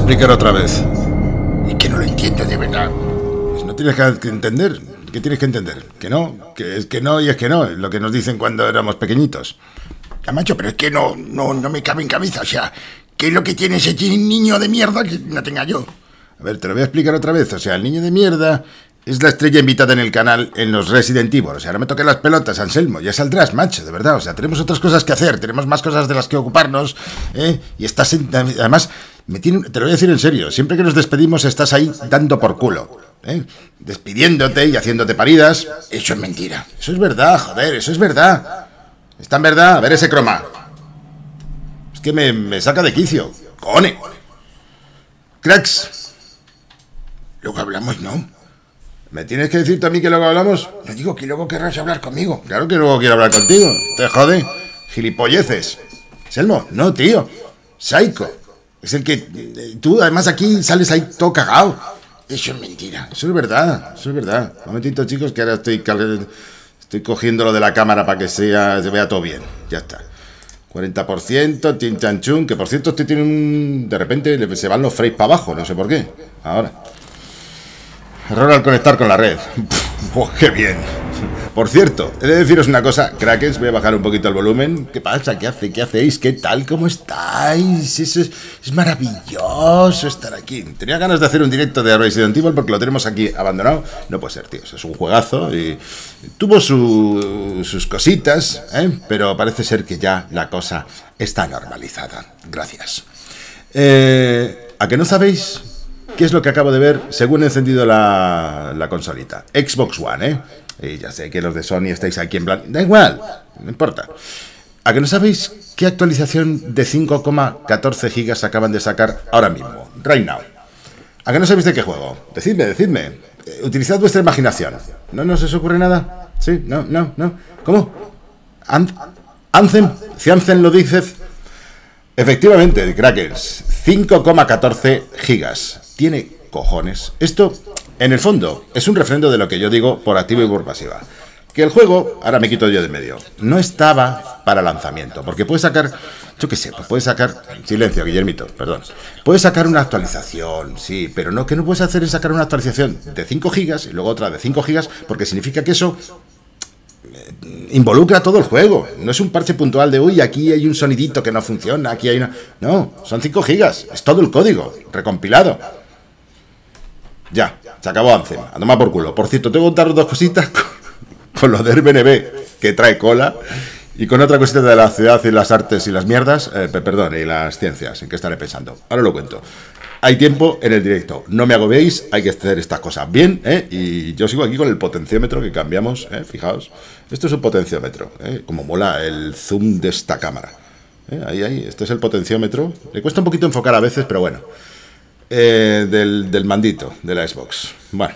explicar otra vez. Y que no lo entiendo de verdad. Pues no tienes que entender. ¿Qué tienes que entender? Que no, que es que no y es que no. Es lo que nos dicen cuando éramos pequeñitos. Ya, macho, pero es que no me cabe en cabeza. O sea, ¿qué es lo que tiene ese niño de mierda que no tenga yo? A ver, te lo voy a explicar otra vez. O sea, el niño de mierda es la estrella invitada en el canal en los Resident Evil. O sea, no me toques las pelotas, Anselmo. Ya saldrás, macho, de verdad. O sea, tenemos otras cosas que hacer. Tenemos más cosas de las que ocuparnos. Y estás... Además, te lo voy a decir en serio. Siempre que nos despedimos estás ahí dando por culo. Despidiéndote y haciéndote paridas. Eso es mentira. Eso es verdad, joder. Eso es verdad. Está en verdad. A ver ese croma. Es que me saca de quicio. ¡Cone! Cracks. Luego hablamos, ¿no? ¿Me tienes que decir tú a mí que luego hablamos? No digo que luego querrás hablar conmigo. Claro que luego quiero hablar contigo. Te jode. Gilipolleces. Selmo, no, tío. Psycho. Es el que... Tú, además, aquí sales ahí todo cagado. Eso es mentira. Eso es verdad. Eso es verdad. Un momentito, chicos, que ahora estoy cogiéndolo de la cámara para que se vea todo bien. Ya está. 40%, tin chan chun. Que por cierto, este tiene un... De repente se van los frames para abajo. No sé por qué. Ahora. Error al conectar con la red. ¡Oh, qué bien! Por cierto, he de deciros una cosa, crackers, voy a bajar un poquito el volumen. ¿Qué pasa? ¿Qué hacéis? ¿Qué tal? ¿Cómo estáis? Es maravilloso estar aquí. Tenía ganas de hacer un directo de Resident Evil porque lo tenemos aquí abandonado. No puede ser, tío. Es un juegazo y tuvo sus cositas, pero parece ser que ya la cosa está normalizada. Gracias. ¿A que no sabéis qué es lo que acabo de ver según he encendido la consolita? Xbox One, Y ya sé que los de Sony estáis aquí en plan... Da igual, no importa. ¿A que no sabéis qué actualización de 5,14 gigas acaban de sacar ahora mismo? Right now. ¿A que no sabéis de qué juego? Decidme. Utilizad vuestra imaginación. ¿No os ocurre nada? ¿Sí? ¿No? ¿Cómo? ¿Anthem? ¿Si Anthem lo dices? Efectivamente, crackers. 5,14 gigas. Tiene cojones. Esto, en el fondo, es un refrendo de lo que yo digo por activa y por pasiva. Que el juego, ahora me quito yo de medio, no estaba para lanzamiento. Porque puedes sacar, yo qué sé, puedes sacar... Silencio, Guillermito, perdón. Puedes sacar una actualización, sí, pero no, que no puedes hacer es sacar una actualización de 5 gigas y luego otra de 5 gigas, porque significa que eso... involucra todo el juego. No es un parche puntual de uy, aquí hay un sonidito que no funciona, aquí hay una... No, son 5 gigas, es todo el código recompilado. Ya, se acabó Anthem, a tomar por culo. Por cierto, tengo que contaros dos cositas con lo de Airbnb, que trae cola, y con otra cosita de la ciudad y las artes y las mierdas, perdón, y las ciencias, en qué estaré pensando. Ahora lo cuento. Hay tiempo en el directo, no me agobiéis, hay que hacer estas cosas bien, y yo sigo aquí con el potenciómetro que cambiamos, fijaos. Esto es un potenciómetro, como mola el zoom de esta cámara. Ahí, este es el potenciómetro. Le cuesta un poquito enfocar a veces, pero bueno. Del mandito, de la Xbox. Bueno.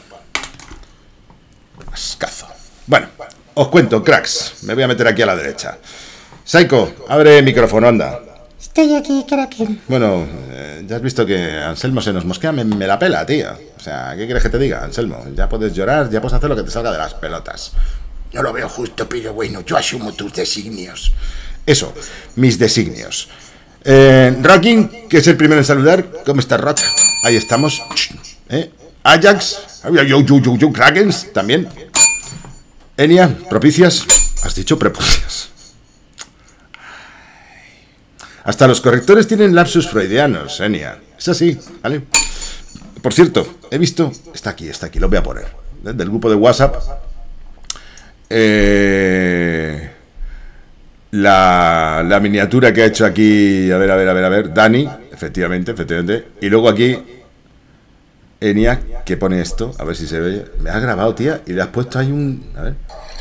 Ascazo. Bueno, os cuento, cracks. Me voy a meter aquí a la derecha. Psycho, abre el micrófono, anda. Estoy aquí, Kraken. Bueno, ya has visto que Anselmo se nos mosquea, me la pela, tío. O sea, ¿qué quieres que te diga, Anselmo? Ya puedes llorar, ya puedes hacer lo que te salga de las pelotas. No lo veo justo, pero bueno, yo asumo tus designios. Eso, mis designios. Rocking, que es el primero en saludar. ¿Cómo estás, Rock? Ahí estamos. Ajax, yo, Krakens, también. Enia, propicias. Has dicho prepucias. Hasta los correctores tienen lapsus freudianos, Enia. Es así, ¿vale? Por cierto, he visto... Está aquí, lo voy a poner. Del grupo de WhatsApp. La miniatura que ha hecho aquí... A ver. Dani, efectivamente. Y luego aquí... Enia, que pone esto. A ver si se ve. Me has grabado, tía, y le has puesto ahí un... A ver.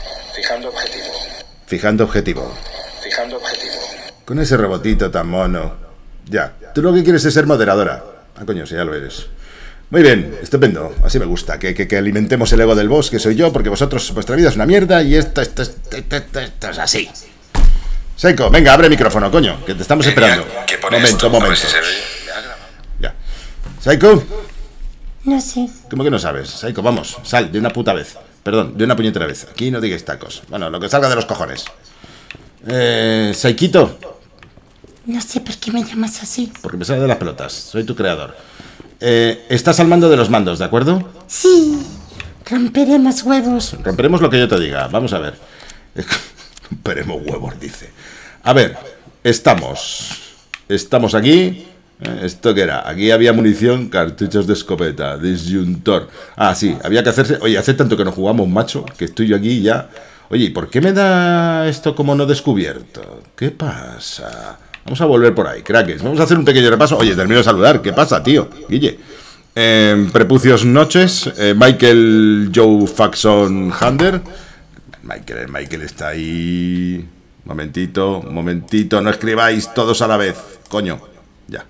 Fijando objetivo. Con ese robotito tan mono. Ya, tú lo que quieres es ser moderadora. Ah, coño, si ya lo eres. Muy bien, estupendo. Así me gusta, que alimentemos el ego del boss, que soy yo, porque vuestra vida es una mierda y esto es así. Seiko, venga, abre el micrófono, coño, que te estamos esperando. Momento. Ya. Seiko. No sé. ¿Cómo que no sabes? Seiko, vamos, sal de una puta vez. Perdón, de una puñetera vez. Aquí no digáis tacos. Bueno, lo que salga de los cojones. Saikito. No sé por qué me llamas así. Porque me sale de las pelotas. Soy tu creador. Estás al mando de los mandos, ¿de acuerdo? Sí. Romperemos huevos. Romperemos lo que yo te diga. Vamos a ver. Romperemos huevos, dice. A ver, estamos aquí. ¿Esto qué era? Aquí había munición, cartuchos de escopeta, disyuntor. Ah, sí, había que hacerse... Oye, hace tanto que no jugamos, macho, que estoy yo aquí ya... Oye, ¿y por qué me da esto como no descubierto? ¿Qué pasa? Vamos a volver por ahí, crackers. Vamos a hacer un pequeño repaso. Oye, termino de saludar. ¿Qué pasa, tío? Guille. Prepucios noches. Michael Joe Faxon Hander. Michael está ahí... Un momentito. No escribáis todos a la vez. Coño. Ya.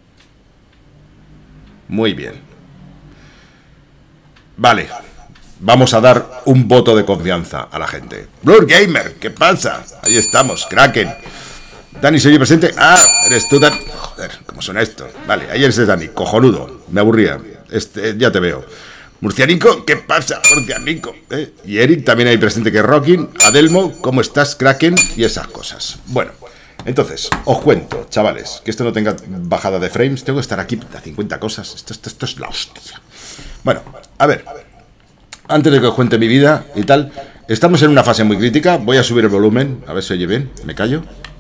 Muy bien. Vale. Vamos a dar un voto de confianza a la gente. Blur Gamer, ¿qué pasa? Ahí estamos, Kraken. Dani, soy presente. Ah, eres tú, Dani. Joder, ¿cómo suena esto? Vale, ahí eres Dani, cojonudo. Me aburría. Ya te veo. Murcianico, ¿qué pasa, Murcianico? Y Eric también ahí presente, que es Rockin. Adelmo, ¿cómo estás, Kraken? Y esas cosas. Bueno, entonces, os cuento, chavales, que esto no tenga bajada de frames. Tengo que estar aquí a 50 cosas. Esto es la hostia. Bueno, a ver. Antes de que os cuente mi vida y tal, estamos en una fase muy crítica. Voy a subir el volumen, a ver si se oye bien. ¿Me callo?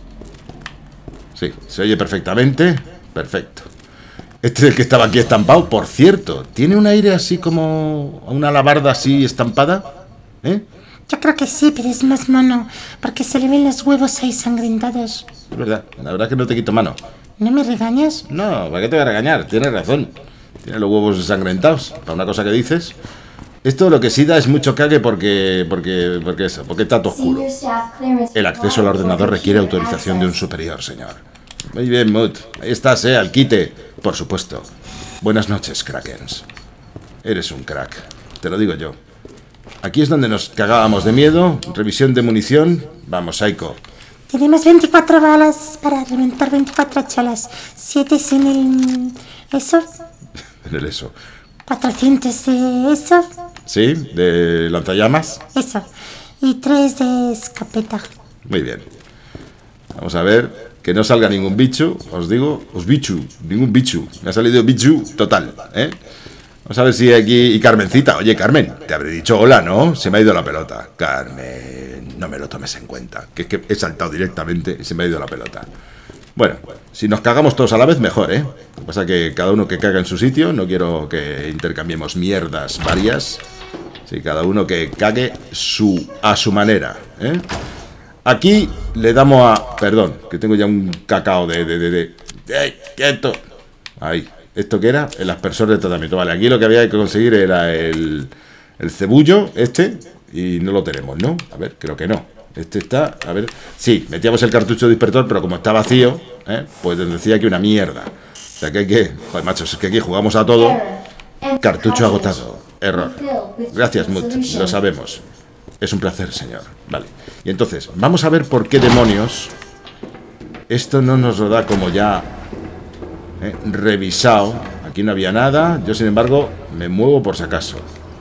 Sí, se oye perfectamente. Perfecto. Este es el que estaba aquí estampado. Por cierto, ¿tiene un aire así como una alabarda así estampada? Yo creo que sí, pero es más mono, porque se le ven los huevos ahí sangrentados. Es verdad, la verdad es que no te quito mano. ¿No me regañas? No, ¿para qué te voy a regañar? Tienes razón. Tienes los huevos ensangrentados, para una cosa que dices. Esto lo que sí da es mucho cague porque está todo oscuro. El acceso al ordenador requiere autorización de un superior, señor. Muy bien, Mood. Ahí estás, al quite. Por supuesto. Buenas noches, Krakens. Eres un crack. Te lo digo yo. Aquí es donde nos cagábamos de miedo. Revisión de munición. Vamos, Psycho. Tenemos 24 balas para reventar 24 chalas. 7 en el... ¿Eso? En el eso. 400 de eso. Sí, de lanzallamas. Eso. Y 3 de escopeta. Muy bien. Vamos a ver. Que no salga ningún bicho. Os digo. Ningún bicho. Me ha salido bicho total. Vamos a ver si aquí... Y Carmencita. Oye, Carmen. Te habré dicho hola, ¿no? Se me ha ido la pelota. Carmen. No me lo tomes en cuenta. Que es que he saltado directamente y se me ha ido la pelota. Bueno, si nos cagamos todos a la vez, mejor, Lo que pasa es que cada uno que caga en su sitio. No quiero que intercambiemos mierdas varias. Sí, cada uno que cague a su manera, Aquí le damos a... Perdón, que tengo ya un cacao de... ¡Quieto! Ahí. ¿Esto qué era? El aspersor de tratamiento. Vale, aquí lo que había que conseguir era el cebullo, y no lo tenemos, ¿no? A ver, creo que no. Este está... A ver... Sí, metíamos el cartucho dispersor, pero como está vacío, pues decía que una mierda. O sea que hay que... Joder, macho, es que aquí jugamos a todo. Cartucho agotado. Error. Gracias, Mut. Lo sabemos. Es un placer, señor. Vale. Y entonces, vamos a ver por qué demonios esto no nos lo da como ya revisado. Aquí no había nada. Yo, sin embargo, me muevo por si acaso.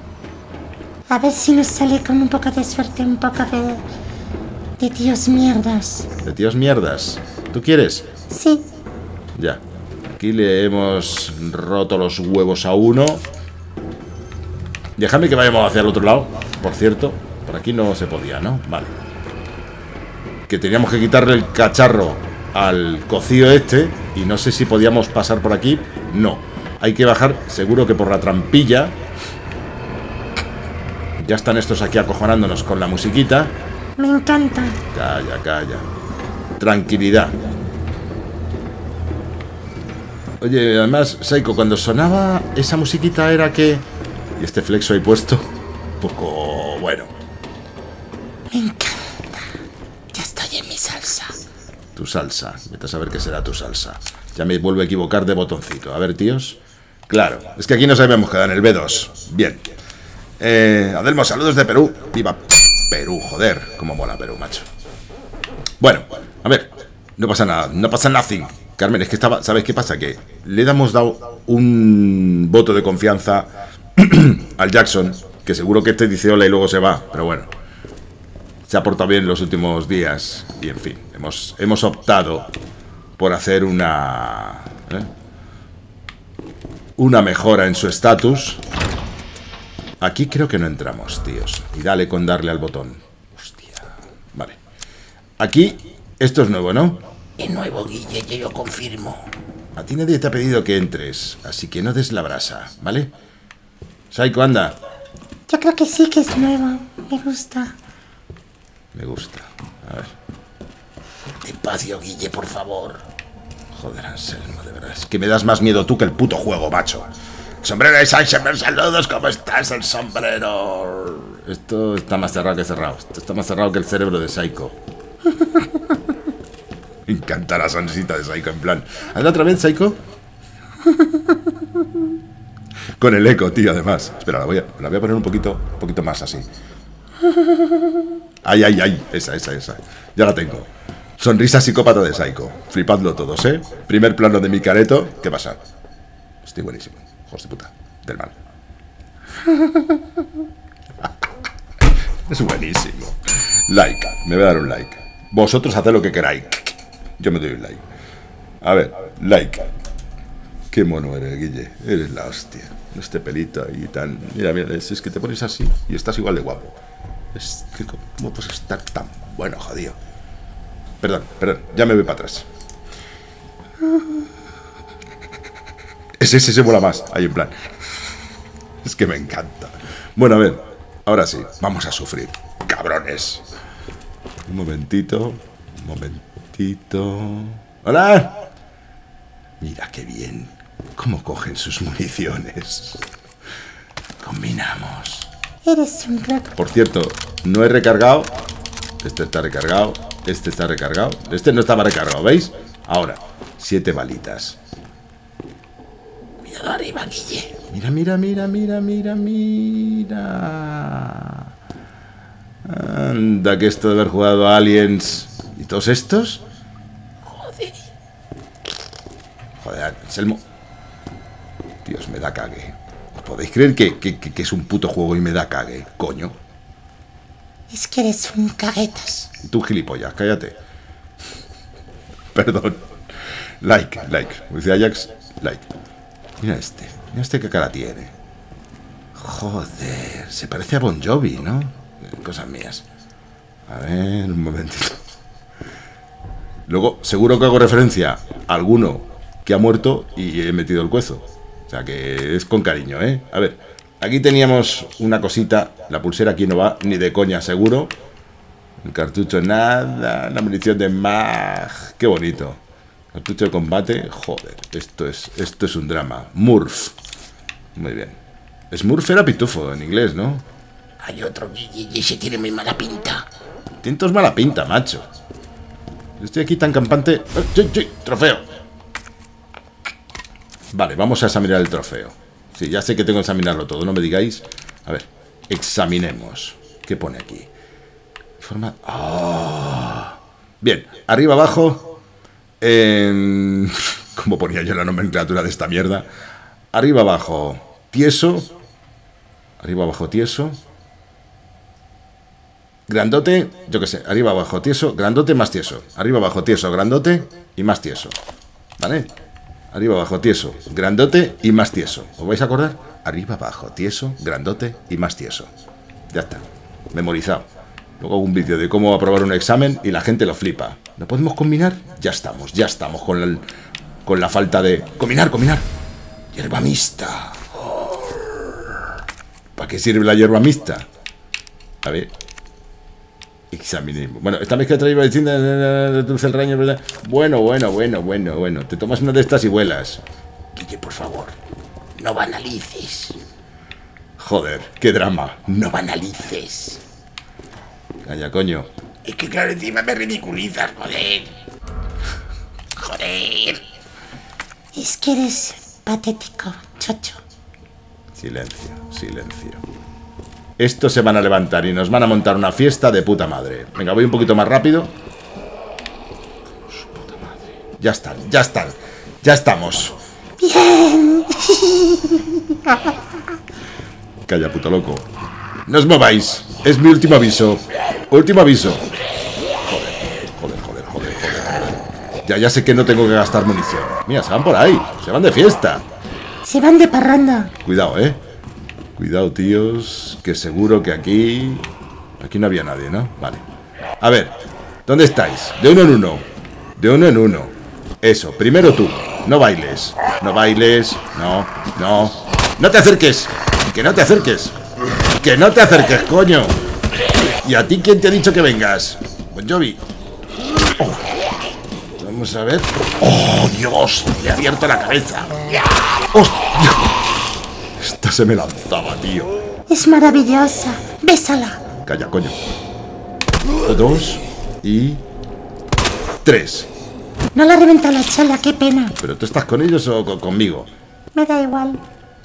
A ver si nos sale con un poco de suerte, un poco de tíos mierdas. ¿De tíos mierdas? ¿Tú quieres? Sí. Ya. Aquí le hemos roto los huevos a uno. Déjame que vayamos hacia el otro lado. Por cierto, por aquí no se podía, ¿no? Vale. Que teníamos que quitarle el cacharro al cocido y no sé si podíamos pasar por aquí. No. Hay que bajar, seguro que por la trampilla. Ya están estos aquí acojonándonos con la musiquita. Me encanta. Calla. Tranquilidad. Oye, además, Psycho, cuando sonaba esa musiquita era que... Y este flexo ahí puesto, un poco bueno. Me encanta. Ya estoy en mi salsa. Tu salsa. Vete a saber qué será tu salsa. Ya me vuelvo a equivocar de botoncito. A ver, tíos. Claro, es que aquí nos habíamos quedado en el B2. Bien. Adelmo, saludos de Perú. Viva Perú, joder. Cómo mola Perú, macho. Bueno, a ver. No pasa nada. No pasa nothing. Carmen, es que estaba... ¿Sabes qué pasa? Que le hemos dado un voto de confianza al Jackson, que seguro que este dice hola y luego se va, pero bueno, se ha portado bien los últimos días y en fin, hemos optado por hacer una mejora en su estatus. Aquí creo que no entramos, tíos. Y dale con darle al botón. Hostia. Vale. Aquí, esto es nuevo, ¿no? Es nuevo, Guille, yo lo confirmo. A ti nadie te ha pedido que entres, así que no des la brasa, ¿vale? Psycho, anda. Yo creo que sí que es nuevo. Me gusta. Me gusta. A ver. Despacio, Guille, por favor. Joder, Anselmo, de verdad. Es que me das más miedo tú que el puto juego, macho. Sombrero de Sánchez, saludos, ¿cómo estás, el sombrero? Esto está más cerrado que cerrado. Esto está más cerrado que el cerebro de Psycho. Me encanta la sonrisita de Psycho, en plan. ¿Hazla otra vez, Psycho? Con el eco, tío, además. Espera, la voy a poner un poquito más así. Ay, ay, ay. Esa. Ya la tengo. Sonrisa psicópata de Psycho. Flipadlo todos, ¿eh? Primer plano de mi careto. ¿Qué pasa? Estoy buenísimo. Hijos de puta. Del mal. Es buenísimo. Like. Me voy a dar un like. Vosotros haced lo que queráis. Yo me doy un like. A ver, like. Qué mono eres, Guille. Eres la hostia. Este pelito ahí tan... Mira, es que te pones así y estás igual de guapo. Es que ¿cómo puedes estar tan bueno, jodido? Perdón, ya me voy para atrás. Ese se mola más, ahí en plan. Es que me encanta. Bueno, a ver, ahora sí, vamos a sufrir. Cabrones. Un momentito. ¡Hola! Mira qué bien. Cómo cogen sus municiones. Combinamos. Eres un crack. Por cierto, no he recargado. Este está recargado. Este está recargado. Este no estaba recargado, ¿veis? Ahora, 7 balitas. Míralo arriba, Guille. Mira. Anda, que esto de haber jugado a Aliens. ¿Y todos estos? Joder, Anselmo. Dios, me da cague. ¿Os podéis creer que es un puto juego y me da cague? Coño. Es que eres un caguetas. Y tú, gilipollas, cállate. Perdón. Like. Dice Ajax, like. Mira este qué cara tiene. Joder, se parece a Bon Jovi, ¿no? Cosas mías. A ver, un momentito. Luego, seguro que hago referencia a alguno que ha muerto y he metido el cuezo. O sea que es con cariño, ¿eh? A ver, aquí teníamos una cosita. La pulsera aquí no va, ni de coña, seguro. El cartucho nada. La munición de mag. Qué bonito. Cartucho de combate. Joder, esto es un drama. Murph. Muy bien. Smurf era pitufo en inglés, ¿no? Hay otro, Guille, y ese tiene muy mala pinta. Tienes mala pinta, macho. Estoy aquí tan campante. ¡Sí! ¡Trofeo! Vale, vamos a examinar el trofeo. Sí, ya sé que tengo que examinarlo todo, no me digáis. A ver, examinemos. ¿Qué pone aquí? Forma... ¡Oh! Bien, arriba, abajo. ¿Cómo ponía yo la nomenclatura de esta mierda? Arriba, abajo, tieso. Arriba, abajo, tieso. Grandote, yo qué sé, arriba, abajo, tieso, grandote, más tieso. Arriba, abajo, tieso, grandote y más tieso. ¿Vale? Arriba, abajo, tieso, grandote y más tieso. ¿Os vais a acordar? Arriba, abajo, tieso, grandote y más tieso. Ya está, memorizado. Luego hago un vídeo de cómo aprobar un examen y la gente lo flipa. ¿Lo podemos combinar? Ya estamos con la falta de... ¡Combinar! Hierba mixta. ¿Para qué sirve la hierba mixta? A ver. Examinemos. Bueno, esta mezcla trae distinta de dulce el raño, ¿verdad? Bueno. Te tomas una de estas y vuelas. Guille, por favor, no banalices. Joder, qué drama. No banalices. Calla, coño. Es que claro, encima me ridiculizas, joder. Es que eres patético, chocho. Silencio. Estos se van a levantar y nos van a montar una fiesta de puta madre. Venga, voy un poquito más rápido. Puta madre. Ya están. Ya estamos. Bien. Calla, puto loco. No os mováis. Es mi último aviso. Último aviso. Joder. Ya sé que no tengo que gastar munición. Mira, se van por ahí. Se van de fiesta. Se van de parranda. Cuidado, Cuidado, tíos. Que seguro que aquí... Aquí no había nadie, ¿no? Vale. A ver, ¿dónde estáis? De uno en uno. De uno en uno. Eso, primero tú. No bailes. No bailes. No, no. ¡No te acerques! ¡Que no te acerques! ¡Que no te acerques, coño! ¿Y a ti quién te ha dicho que vengas? Bon Jovi. Oh. Vamos a ver. ¡Oh, Dios! Le ha abierto la cabeza. ¡Oh, Dios! Esta se me lanzaba, tío. Es maravillosa. Bésala. Calla, coño. 2 y 3. No la reventa la chala, qué pena. ¿Pero tú estás con ellos o conmigo? Me da igual.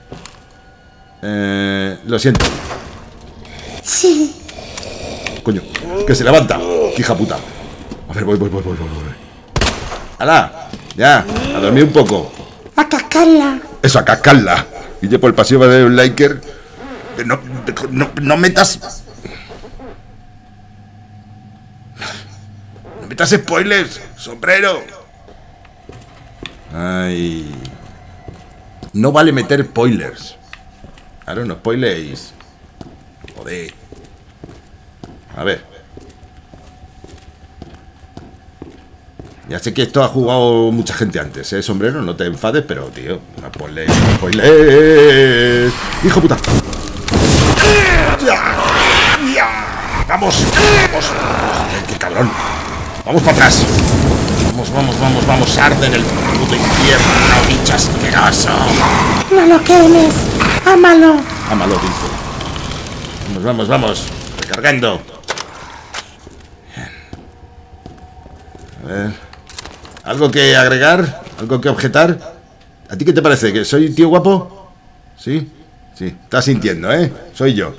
Lo siento. Sí. Coño, que se levanta. ¡Qué hija puta! A ver, voy. ¡Hala! Ya, a dormir un poco. A cascarla. Eso, a cascarla. Y yo por el pasillo va a dar un liker. No metas... No metas spoilers, sombrero. Ay. No vale meter spoilers. Claro, no spoiléis. Joder. A ver. Ya sé que esto ha jugado mucha gente antes, sombrero, no te enfades, pero tío, no spoilers, no spoilers. ¡Hijo puta! ¡Ya! ¡Vamos! ¡Joder, qué cabrón! ¡Vamos para atrás! Vamos, arde en el puto infierno, bicho asqueroso. No lo quemes. Ámalo. Ámalo, dice. Vamos. Recargando. Bien. A ver. ¿Algo que agregar? ¿Algo que objetar? ¿A ti qué te parece? ¿Que soy tío guapo? ¿Sí? Sí. Estás sintiendo, Soy yo.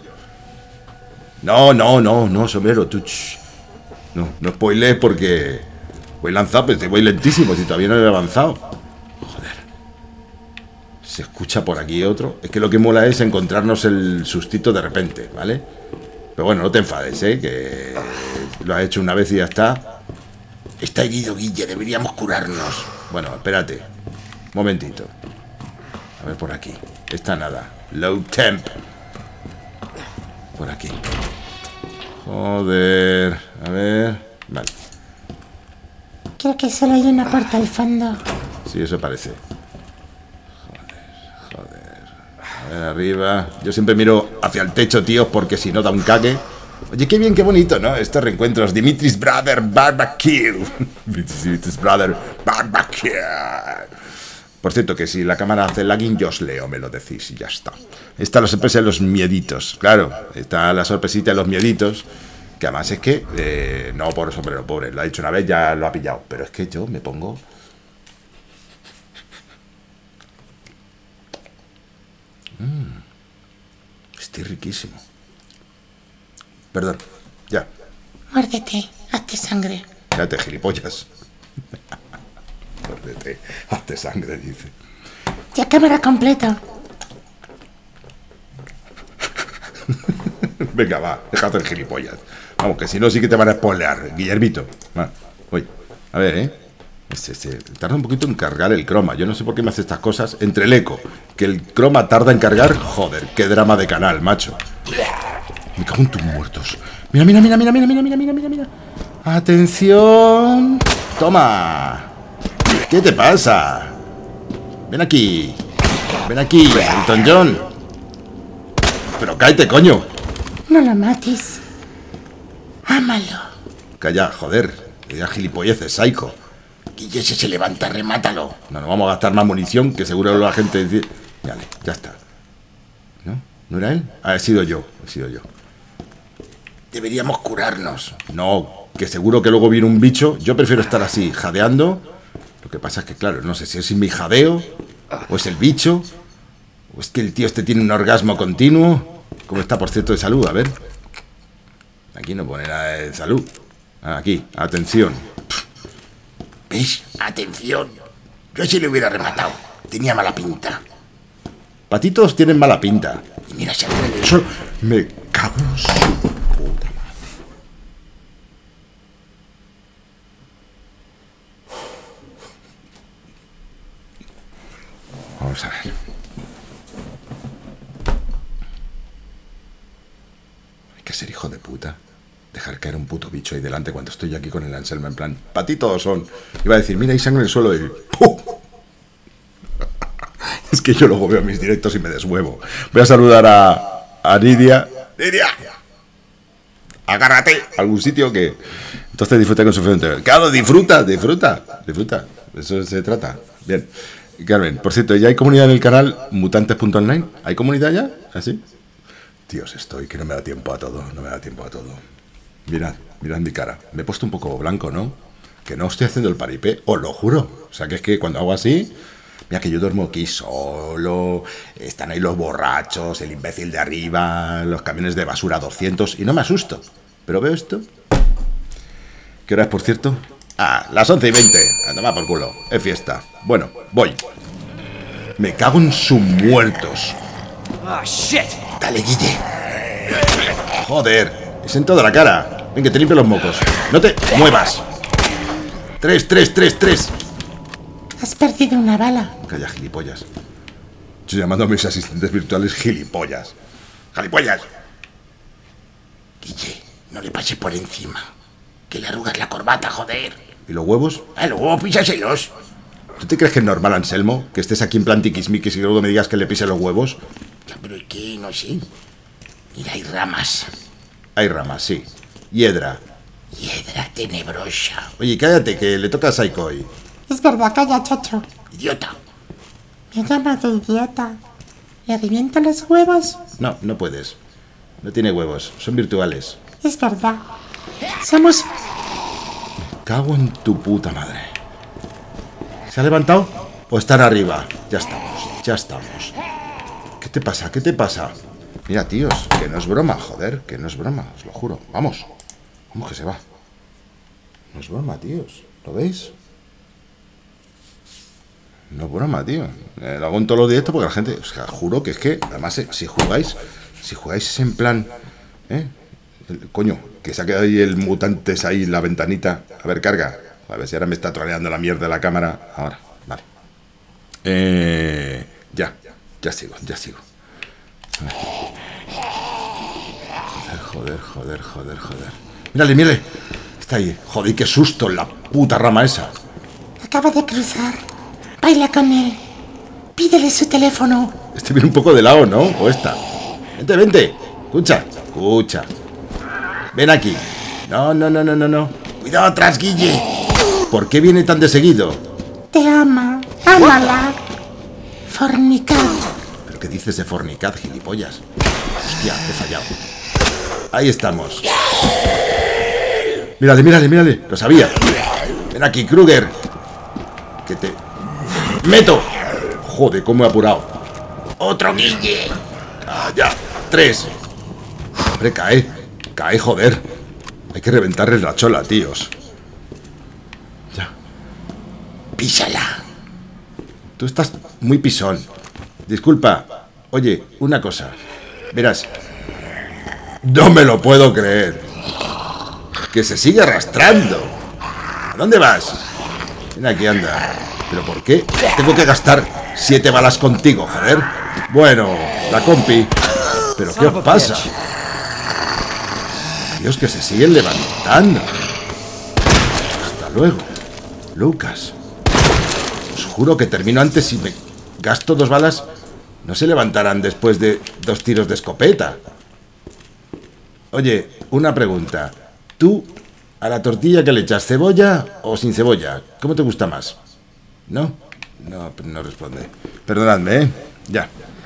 No, sombrero. Tú, no spoilees porque... Voy lanzado, pero voy lentísimo. Si todavía no he avanzado. Joder. Se escucha por aquí otro. Es que lo que mola es encontrarnos el sustito de repente, ¿vale? Pero bueno, no te enfades, que lo has hecho una vez y ya está. Está herido, Guille, deberíamos curarnos. Bueno, espérate. Un momentito. A ver, por aquí. Está nada. Low temp. Por aquí. Joder. A ver. Vale. Creo que solo hay una puerta al fondo. Sí, eso parece. Joder. A ver, arriba. Yo siempre miro hacia el techo, tíos, porque si no da un cague. Oye, qué bien, qué bonito, ¿no? Estos reencuentros. Dimitri's Brother Barbecue. Dimitri's Brother Barbecue. Por cierto, que si la cámara hace lagging, yo os leo, me lo decís y ya está. Está la sorpresa de los mieditos. Claro, está la sorpresita de los mieditos. Que además es que... no, por sombrero, pobre. Lo ha dicho una vez, ya lo ha pillado. Pero es que yo me pongo... Estoy riquísimo. Perdón, ya. Muérdete, hazte sangre. Cállate, gilipollas. Muérdete, hazte sangre, dice. Ya cámara completa. Venga, va, deja de hacer gilipollas. Vamos, que si no sí que te van a spoilear, Guillermito. Va, voy. A ver, tarda un poquito en cargar el croma. Yo no sé por qué me hace estas cosas. Entre el eco, que el croma tarda en cargar. Joder, qué drama de canal, macho. Me cago en tus muertos. Mira. Atención. Toma. ¿Qué te pasa? Ven aquí, Elton John. Pero cállate, coño. No lo mates. Ámalo. Calla, joder. Ya gilipolleces, psycho. Guille, si se levanta, remátalo. No vamos a gastar más munición, que seguro la gente dice... Vale, ya está. ¿No? ¿No era él? Ah, he sido yo. Deberíamos curarnos. No, que seguro que luego viene un bicho. Yo prefiero estar así, jadeando. Lo que pasa es que, claro, no sé si es mi jadeo, o es el bicho, o es que el tío este tiene un orgasmo continuo. ¿Cómo está, por cierto, de salud? A ver. Aquí no pone nada de salud. Aquí, atención. ¿Ves? Atención. Yo sí le hubiera rematado. Tenía mala pinta. Patitos tienen mala pinta. Y mira, se atreve. Yo me cago en su puta madre. Vamos a ver. Hay que ser hijo de puta. Dejar caer un puto bicho ahí delante cuando estoy aquí con el Anselmo en plan, para ti todos son. Iba a decir, mira, hay sangre en el suelo y ¡pum! Es que yo luego veo mis directos y me deshuevo. Voy a saludar a Nidia. ¡Nidia! ¡Agárrate! Algún sitio que... Entonces disfruta con su frente. Claro, disfruta. Eso se trata. Bien. Carmen, por cierto, ¿ya hay comunidad en el canal mutantes.online? ¿Hay comunidad ya? ¿Así? Dios, estoy que no me da tiempo a todo. Mirad mi cara. Me he puesto un poco blanco, ¿no? Que no estoy haciendo el paripé, os lo juro. O sea, que es que cuando hago así... Mira que yo duermo aquí solo, están ahí los borrachos, el imbécil de arriba, los camiones de basura 200, y no me asusto. Pero veo esto. ¿Qué hora es, por cierto? Ah, las 11:20. A tomar por culo. Es fiesta. Bueno, voy. Me cago en sus muertos. Ah, shit. Dale, Guille. Joder. Es en toda la cara. Ven, que te limpio los mocos. No te muevas. 3. Has perdido una bala. Calla, gilipollas. Estoy llamando a mis asistentes virtuales gilipollas. ¡Gilipollas! Guille, no le pases por encima. Que le arrugas la corbata, joder. ¿Y los huevos? Luego písaselos. ¿Tú te crees que es normal, Anselmo, que estés aquí en plan tiquismiquis y luego me digas que le pise los huevos? Ya, pero es que no sé. Mira, hay ramas. Hay ramas, sí. Hiedra. Hiedra tenebrosa. Oye, cállate, que le toca a Psycho hoy. Es verdad, calla, chacho. Idiota. Me llamas de idiota. ¿Le reviento los huevos? No, no puedes. No tiene huevos, son virtuales. Es verdad. Somos... Cago en tu puta madre. ¿Se ha levantado? ¿O están arriba? Ya estamos. ¿Qué te pasa? Mira, tíos, que no es broma, joder, que no es broma, os lo juro. Vamos que se va. No es broma, tíos, ¿lo veis? No es broma, tío. Lo hago en todos los directos porque la gente... O sea, juro que es que, además, si jugáis en plan... coño, que se ha quedado ahí el mutantes ahí en la ventanita. A ver, carga. A ver si ahora me está troleando la mierda de la cámara. Ahora, vale. Ya sigo. A ver. Joder. Mírale. Está ahí. Joder, qué susto en la puta rama esa. Acaba de cruzar. Baila con él. Pídele su teléfono. Este viene un poco de lado, ¿no? O esta. Vente. Escucha. Ven aquí. No. Cuidado atrás, Guille. ¿Por qué viene tan de seguido? Te ama. Ámala. Fornicad. ¿Pero qué dices de fornicad, gilipollas? Hostia, he fallado. Ahí estamos. Mírale. Lo sabía. Ven aquí, Kruger. Que te... ¡Meto! Joder, cómo he apurado. Otro Guille. Ya. 3. Hombre, cae, joder. Hay que reventarle la chola, tíos. Ya. Písala. Tú estás muy pisón. Disculpa. Oye, una cosa. Verás. No me lo puedo creer. Que se sigue arrastrando. ¿A dónde vas? Ven aquí, anda. ¿Pero por qué tengo que gastar 7 balas contigo, joder? Bueno, la compi. ¿Pero qué os pasa? Dios, que se siguen levantando. Hasta luego, Lucas. Os juro que termino antes si me gasto 2 balas. No se levantarán después de 2 tiros de escopeta. Oye, una pregunta. ¿Tú a la tortilla que le echas cebolla o sin cebolla? ¿Cómo te gusta más? ¿No? No responde. Perdonadme, ¿eh? Ya.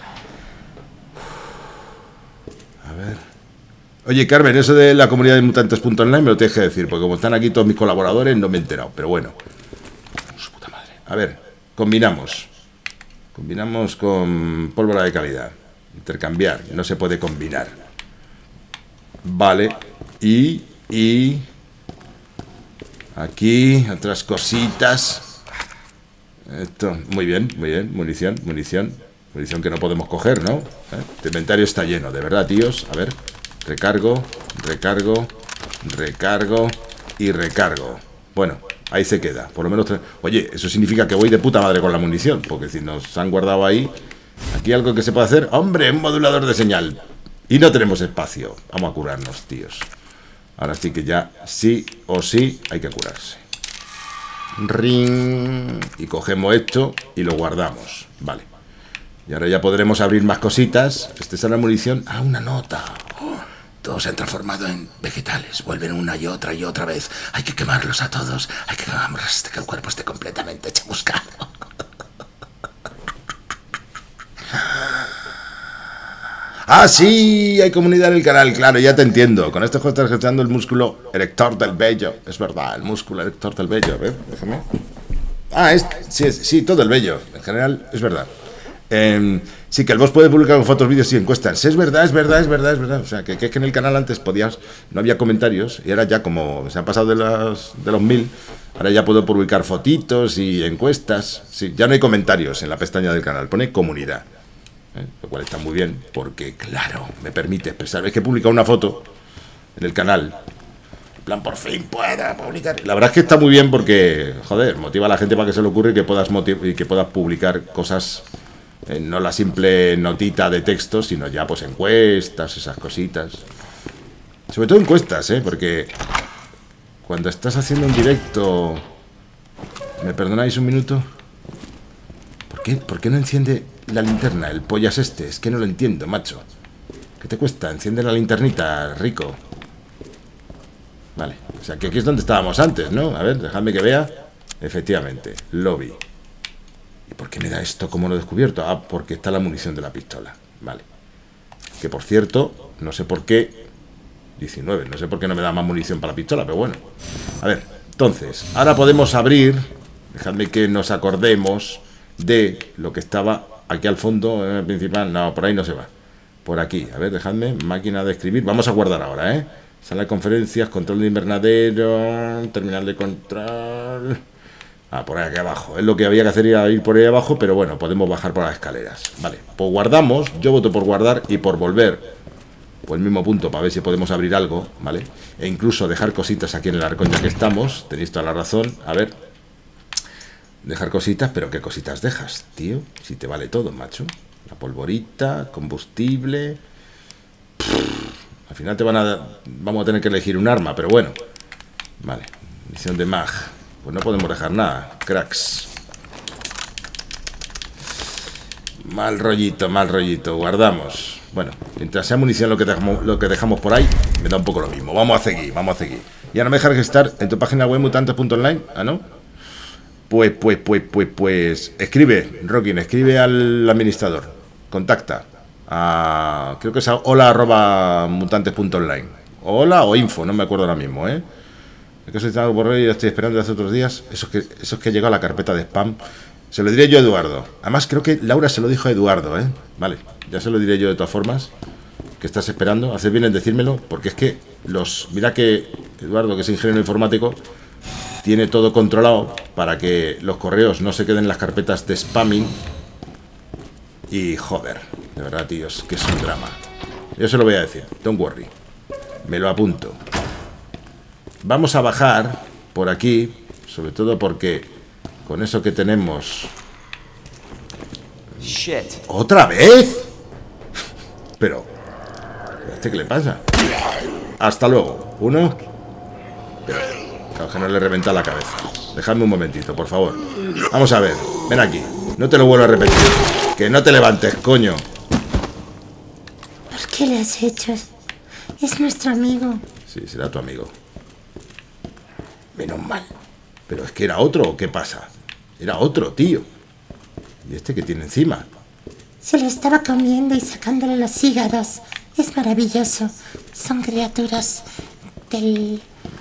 A ver. Oye, Carmen, eso de la comunidad de mutantes.online me lo tienes que decir, porque como están aquí todos mis colaboradores no me he enterado, pero bueno. Su puta madre. A ver, combinamos. Combinamos con pólvora de calidad. Intercambiar, no se puede combinar. Vale. Y aquí otras cositas. Esto, muy bien, munición que no podemos coger, ¿no? El inventario está lleno, de verdad, tíos. A ver, recargo y recargo. Bueno, ahí se queda. Por lo menos... Oye, eso significa que voy de puta madre con la munición, porque si nos han guardado ahí... Aquí algo que se puede hacer... ¡Hombre, un modulador de señal! Y no tenemos espacio. Vamos a curarnos, tíos. Ahora sí que ya, sí o sí, hay que curarse. Ring. Y cogemos esto y lo guardamos. Vale. Y ahora ya podremos abrir más cositas. Esta es la munición. Ah, una nota. Oh, todos se han transformado en vegetales. Vuelven una y otra vez. Hay que quemarlos a todos. Hay que quemarlos hasta que el cuerpo esté completamente chamuscado. Ah, sí, hay comunidad en el canal, claro, ya te entiendo. Con este juego estás gestionando el músculo erector del vello. Es verdad, el músculo erector del vello. A ver, déjame. Ah, sí, todo el vello. En general, es verdad. Sí, que el boss puede publicar con fotos, vídeos y encuestas. Sí, es verdad. O sea, que es que en el canal antes no había comentarios. Y ahora ya, como se han pasado de los 1000, ahora ya puedo publicar fotitos y encuestas. Sí, ya no hay comentarios en la pestaña del canal, pone comunidad. Lo cual está muy bien, porque, claro, me permite expresar. Es que he publicado una foto en el canal. En plan, por fin pueda publicar. La verdad es que está muy bien porque, joder, motiva a la gente para que se le ocurra y que puedas publicar cosas, no la simple notita de texto, sino ya pues encuestas, esas cositas. Sobre todo encuestas, porque cuando estás haciendo un directo... ¿Me perdonáis un minuto? ¿Por qué no enciende la linterna, el pollas este? Es que no lo entiendo, macho. ¿Qué te cuesta? Enciende la linternita, rico. Vale, o sea que aquí es donde estábamos antes, ¿no? A ver, dejadme que vea. Efectivamente, lobby. ¿Y por qué me da esto como lo he descubierto? Ah, porque está la munición de la pistola. Vale. Que por cierto, no sé por qué 19, no sé por qué no me da más munición para la pistola, pero bueno. A ver, entonces, ahora podemos abrir. Dejadme que nos acordemos de lo que estaba aquí al fondo, en el principal. No, por ahí no se va. Por aquí, a ver, dejadme, máquina de escribir. Vamos a guardar ahora, sala de conferencias, control de invernadero, terminal de control. Ah, por aquí abajo. Es lo que había que hacer, era ir por ahí abajo, pero bueno, podemos bajar por las escaleras. Vale, pues guardamos. Yo voto por guardar y por volver por el mismo punto para ver si podemos abrir algo, ¿vale? E incluso dejar cositas aquí en el arcón ya que estamos. Tenéis toda la razón. A ver, dejar cositas, pero ¿qué cositas dejas, tío? Si te vale todo, macho. La polvorita, combustible. Al final vamos a tener que elegir un arma, pero bueno. Vale, misión de mag. Pues no podemos dejar nada, cracks. Mal rollito, guardamos. Bueno, mientras sea munición lo que dejamos por ahí, me da un poco lo mismo. Vamos a seguir. Y ahora me dejas registrar en tu página web mutantes.online. ¿Ah, no? Pues escribe, Rockin, escribe al administrador. Contacta a, creo que es a hola@mutantes.online. Hola o info, no me acuerdo ahora mismo, Es que soy tan por y estoy esperando desde hace otros días. Eso es que llegado a la carpeta de spam. Se lo diré yo a Eduardo. Además creo que Laura se lo dijo a Eduardo, Vale, ya se lo diré yo de todas formas. Que estás esperando, haces bien en decírmelo. Porque es que mira que Eduardo, que es ingeniero informático, tiene todo controlado para que los correos no se queden en las carpetas de spamming. Y joder, de verdad, tíos, que es un drama. Yo se lo voy a decir, don't worry. Me lo apunto. Vamos a bajar por aquí, sobre todo porque con eso que tenemos... Shit. ¿Otra vez? Pero... ¿Este qué le pasa? Hasta luego. Uno... Claro, que no le reventa la cabeza. Dejadme un momentito, por favor. Vamos a ver, ven aquí. No te lo vuelvo a repetir. Que no te levantes, coño. ¿Por qué le has hecho? Es nuestro amigo. Sí, será tu amigo. Menos mal. Pero es que era otro, ¿o qué pasa? Era otro, tío. ¿Y este qué tiene encima? Se lo estaba comiendo y sacándole los hígados. Es maravilloso. Son criaturas del...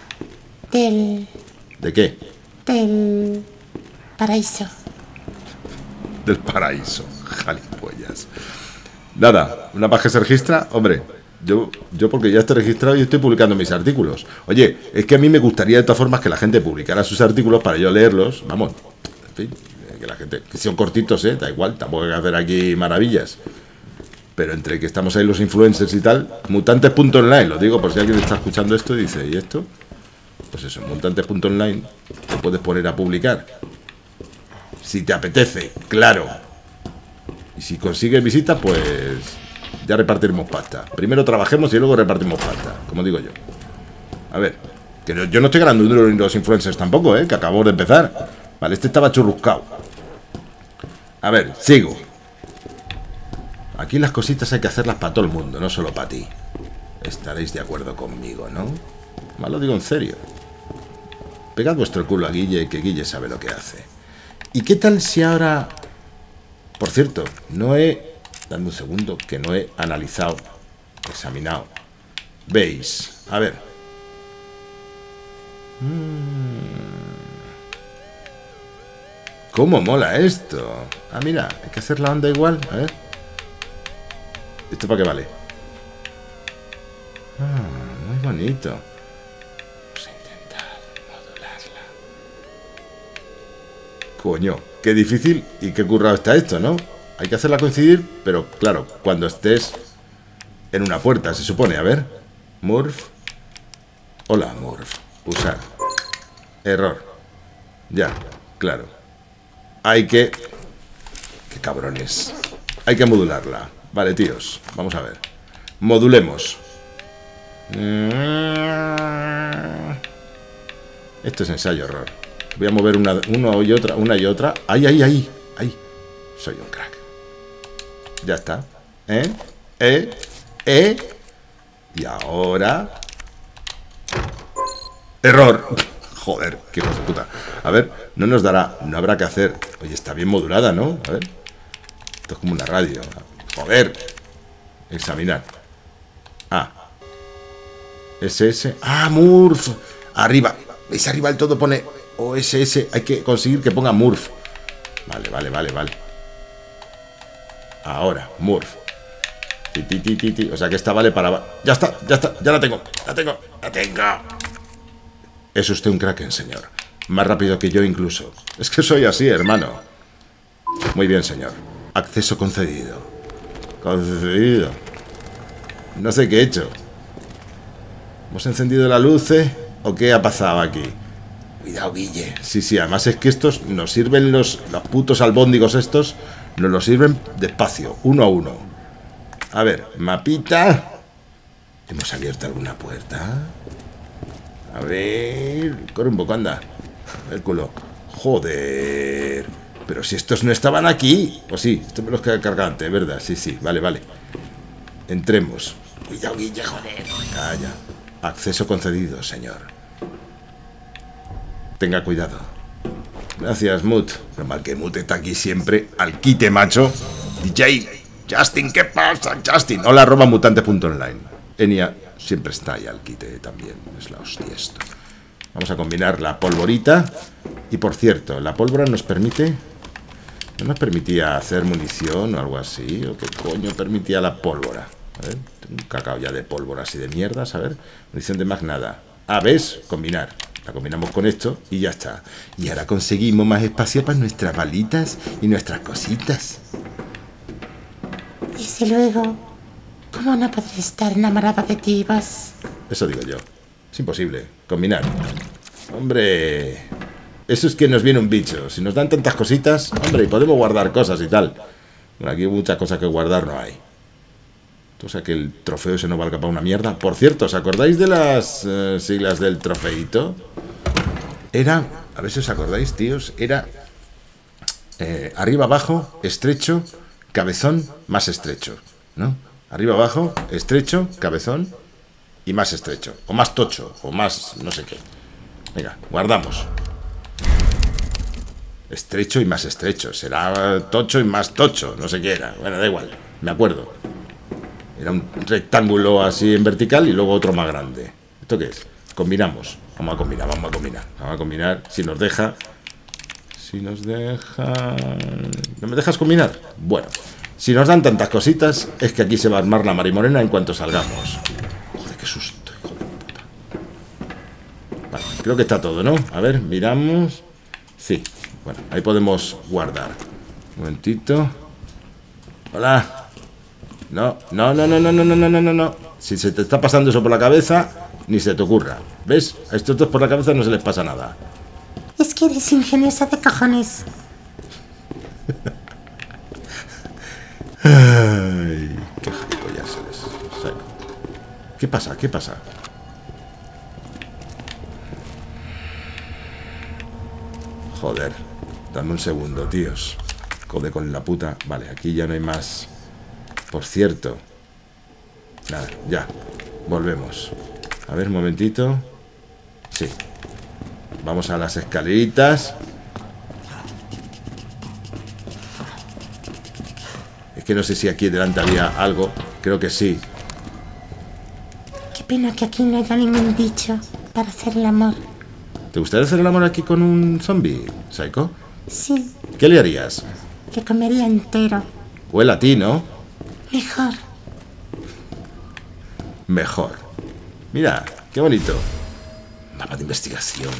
¿De qué? Del paraíso. Del paraíso. Jalipollas. Nada, una vez que se registra, hombre, yo porque ya estoy registrado y estoy publicando mis artículos. Oye, es que a mí me gustaría de todas formas que la gente publicara sus artículos para yo leerlos. Vamos, en fin, que la gente, que son cortitos, da igual, tampoco hay que hacer aquí maravillas. Pero entre que estamos ahí los influencers y tal, mutantes.online, lo digo por si alguien está escuchando esto y dice, ¿y esto? Pues eso, mutantes.online te puedes poner a publicar. Si te apetece, claro. Y si consigues visitas, pues ya repartiremos pasta. Primero trabajemos y luego repartimos pasta, como digo yo. A ver, que yo no estoy ganando dinero en los influencers tampoco, que acabamos de empezar. Vale, este estaba churruscado. A ver, sigo. Aquí las cositas hay que hacerlas para todo el mundo, no solo para ti. Estaréis de acuerdo conmigo, ¿no? Más lo digo en serio. Pegad vuestro culo a Guille, que Guille sabe lo que hace. ¿Y qué tal si ahora... Por cierto, no he... Dame un segundo, que no he analizado, examinado. Veis, a ver. ¿Cómo mola esto? Ah, mira, hay que hacer la onda igual. A ver. ¿Esto para qué vale? Ah, muy bonito. Vamos a intentar modularla. Coño, qué difícil y qué currado está esto, ¿no? Hay que hacerla coincidir, pero claro, cuando estés en una puerta, se supone. A ver. Murph. Hola, Murph. Usar. Error. Ya, claro. Hay que... ¡Qué cabrones! Hay que modularla. Vale, tíos. Vamos a ver. Modulemos. Esto es ensayo error. Voy a mover una y otra. ¡Ay, ay, ay! ¡Ay! Soy un crack. Ya está. Y ahora... ¡Error! Joder, qué hijo de puta. A ver, no nos dará... No habrá que hacer... Oye, está bien modulada, ¿no? A ver. Esto es como una radio. Joder. Examinar. Ah. SS. ¡Ah, Murph! Arriba. ¿Veis? Arriba del todo pone OSS. Hay que conseguir que ponga Murph. Vale. Ahora, Murph. O sea que esta vale para... Ya está. Ya la tengo. Es usted un Kraken, señor. Más rápido que yo incluso. Es que soy así, hermano. Muy bien, señor. Acceso concedido. Concedido. No sé qué he hecho. ¿Hemos encendido las luces? ¿O qué ha pasado aquí? Cuidado, Guille. Sí, además es que estos nos sirven los putos albóndigos estos. Nos los sirven despacio, uno a uno. A ver, mapita. ¿Hemos abierto alguna puerta? A ver... Corre un poco, anda. El culo. Joder. Pero si estos no estaban aquí. Pues sí, estos me los queda cargante, ¿verdad? Sí, vale. Entremos. Cuidado, Guille, joder. Calla. Acceso concedido, señor. Tenga cuidado. Gracias, Mut. Normal que Mut está aquí siempre al quite, macho. DJ, Justin, ¿qué pasa, Justin? Hola, @mutante.online. Enya siempre está ahí al quite también. Es la hostia esto. Vamos a combinar la polvorita. Y por cierto, la pólvora nos permite... ¿No nos permitía hacer munición o algo así? ¿O qué coño permitía la pólvora? A ver, tengo un cacao ya de pólvoras y de mierdas. A ver, munición de más nada. Ah, ¿ves? Combinar. La combinamos con esto y ya está. Y ahora conseguimos más espacio para nuestras balitas y nuestras cositas. Desde luego, ¿cómo no podré estar enamorada de ti, vos? Eso digo yo. Es imposible. Combinar. Hombre... Eso es que nos viene un bicho. Si nos dan tantas cositas, hombre, y podemos guardar cosas y tal. Bueno, aquí hay muchas cosas que guardar, no hay. O sea que el trofeo se no valga para una mierda. Por cierto, ¿os acordáis de las siglas del trofeito? Era, a ver si os acordáis, tíos, era arriba, abajo, estrecho, cabezón, más estrecho, ¿no? Arriba, abajo, estrecho, cabezón y más estrecho. O más tocho, o más no sé qué. Venga, guardamos. Estrecho y más estrecho. Será tocho y más tocho. No sé qué era. Bueno, da igual. Me acuerdo. Era un rectángulo así en vertical y luego otro más grande. ¿Esto qué es? Combinamos. Vamos a combinar. Si nos deja... ¿No me dejas combinar? Bueno. Si nos dan tantas cositas, es que aquí se va a armar la marimorena en cuanto salgamos. Joder, qué susto, hijo de puta. Vale, creo que está todo, ¿no? A ver, miramos. Sí. Bueno, ahí podemos guardar. Un momentito. Hola. No. Si se te está pasando eso por la cabeza, Ni se te ocurra. ¿Ves? A estos dos por la cabeza no se les pasa nada. Es que eres ingeniosa de cojones. Ay, qué gilipollas eres. Psycho. ¿Qué pasa? ¿Qué pasa? Joder. Dame un segundo, tíos. Joder con la puta. Vale, aquí ya no hay más. Por cierto. Nada, ya. Volvemos. A ver, un momentito. Sí. Vamos a las escaleritas. Es que no sé si aquí delante había algo. Creo que sí. Qué pena que aquí no haya ningún bicho para hacer el amor. ¿Te gustaría hacer el amor aquí con un zombie, Psycho? Sí, ¿Qué le harías? que comería entero. Huele a ti, ¿no? Mejor. Mejor. Mira, qué bonito. Mapa de investigación.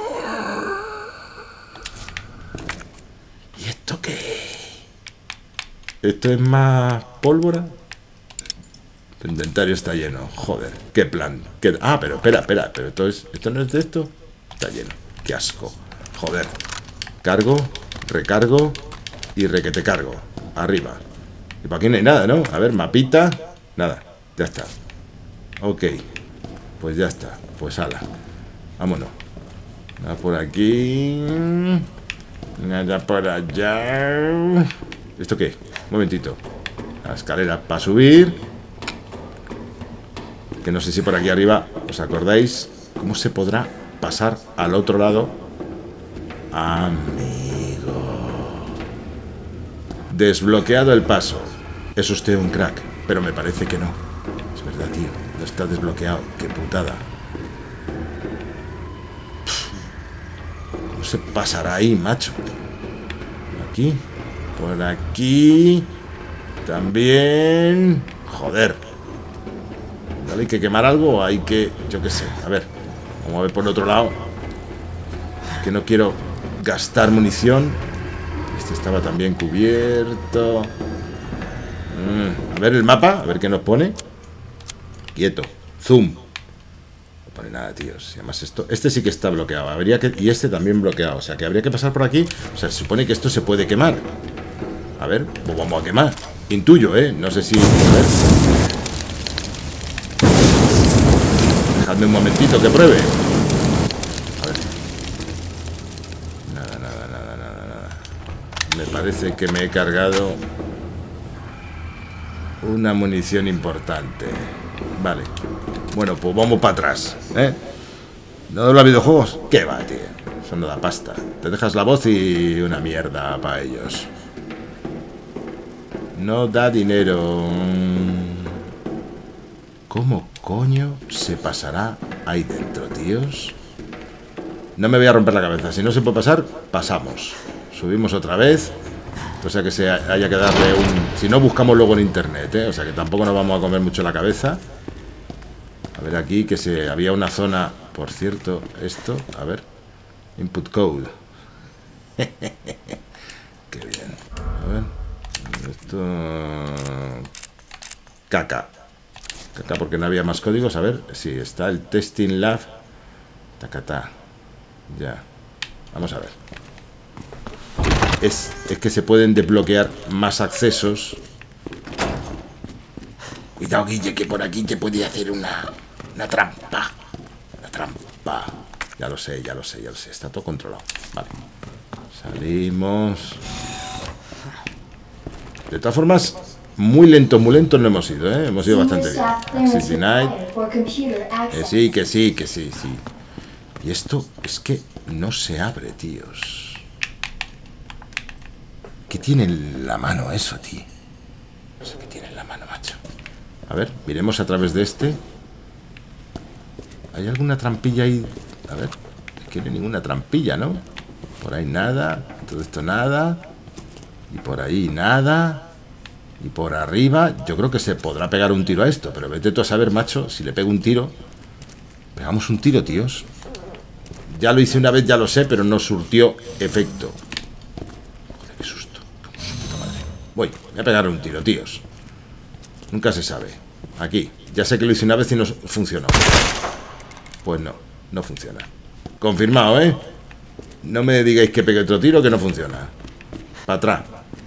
¿Y esto qué? ¿Esto es más pólvora? El inventario está lleno. Joder, qué plan. Ah, pero espera. Pero ¿esto no es de esto? Está lleno. Qué asco. Joder. Cargo, recargo y requete cargo. Arriba. Y para aquí no hay nada, ¿no? A ver, mapita. Nada, ya está. Ok. Pues ya está. Pues ala. Vámonos. Nada por aquí. Nada por allá. ¿Esto qué? Un momentito. La escalera para subir. Que no sé si por aquí arriba, ¿os acordáis? ¿Cómo se podrá pasar al otro lado? Amigo. Desbloqueado el paso. Es usted un crack, pero me parece que no. Es verdad, tío. No está desbloqueado. Qué putada. ¿Cómo se pasará ahí, macho? Aquí. Por aquí. También. Joder. ¿Vale? ¿Hay que quemar algo o hay que...? Yo qué sé. A ver. Vamos a ver por el otro lado. Que no quiero gastar munición. Este estaba también cubierto. A ver el mapa. A ver qué nos pone. Quieto. Zoom. No pone nada, tíos. Y además esto... Este sí que está bloqueado. Habría que... Y este también bloqueado. O sea, que habría que pasar por aquí. O sea, se supone que esto se puede quemar. A ver. Pues vamos a quemar. Intuyo, ¿eh? No sé si... A ver. Dejadme un momentito que pruebe. A ver. Nada. Me parece que me he cargado una munición importante. Vale. Bueno, pues vamos para atrás, ¿eh? ¿No dobla videojuegos? ¿Qué va, tío? Eso no da pasta. Te dejas la voz y una mierda para ellos. No da dinero. ¿Cómo coño se pasará ahí dentro, tíos? No me voy a romper la cabeza. Si no se puede pasar, pasamos. Subimos otra vez. O sea que se haya que darle un... Si no, buscamos luego en internet, ¿eh? O sea que tampoco nos vamos a comer mucho la cabeza. A ver aquí, que se... Había una zona... Por cierto, esto... A ver. Input code. Qué bien. A ver. Esto... Caca. Caca porque no había más códigos. A ver. Sí, está el testing lab. Tacatá. Ya. Vamos a ver. Es que se pueden desbloquear más accesos. Cuidado, Guille, que por aquí te puede hacer una trampa. Una trampa. Ya lo sé. Está todo controlado. Vale. Salimos. De todas formas, muy lentos no hemos ido, ¿eh? Hemos ido bastante bien. Exit denied. Que sí. Y esto es que no se abre, tíos. ¿Qué tiene en la mano eso, tío? No sé qué tiene en la mano, macho. A ver, miremos a través de este. ¿Hay alguna trampilla ahí? A ver, es que no hay ninguna trampilla, ¿no? Por ahí nada, todo esto nada. Y por ahí nada. Y por arriba, yo creo que se podrá pegar un tiro a esto. Pero vete tú a saber, macho, si le pego un tiro. Pegamos un tiro, tíos. Ya lo hice una vez, ya lo sé, pero no surtió efecto. Joder, qué susto. Puta madre. Voy a pegarle un tiro, tíos. Nunca se sabe. Aquí. Ya sé que lo hice una vez y no funcionó. Pues no, no funciona. Confirmado, ¿eh? No me digáis que pegue otro tiro que no funciona. Para atrás.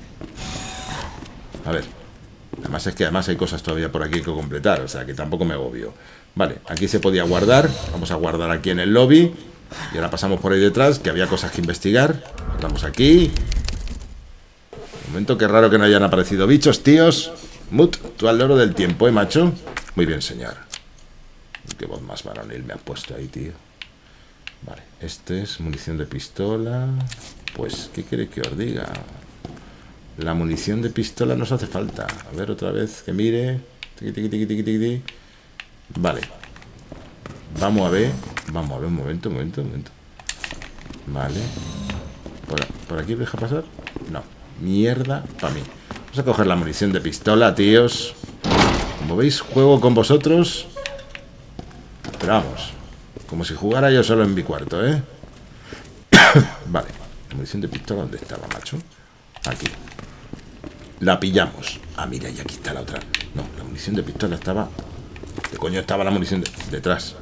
A ver. Además es que hay cosas todavía por aquí que completar, o sea que tampoco me agobio. Vale, aquí se podía guardar. Vamos a guardar aquí en el lobby. Y ahora pasamos por ahí detrás, que había cosas que investigar. Guardamos aquí. Un momento, qué raro que no hayan aparecido bichos, tíos. Mut, tú al loro del tiempo, macho. Muy bien, señor. Qué voz más varonil me han puesto ahí, tío. Vale, este es munición de pistola. Pues, ¿qué quiere que os diga? La munición de pistola nos hace falta. A ver, otra vez, que mire. Tiqui, tiqui, tiqui, tiqui, tiqui. Vale. Vamos a ver, un momento. Vale. ¿Por aquí deja pasar? No. Mierda para mí. Vamos a coger la munición de pistola, tíos. Como veis, juego con vosotros. Pero vamos, como si jugara yo solo en mi cuarto, ¿eh? Vale. La munición de pistola, ¿dónde estaba, macho? Aquí. La pillamos. Ah, mira, y aquí está la otra. No, la munición de pistola estaba... ¿Qué coño estaba la munición detrás?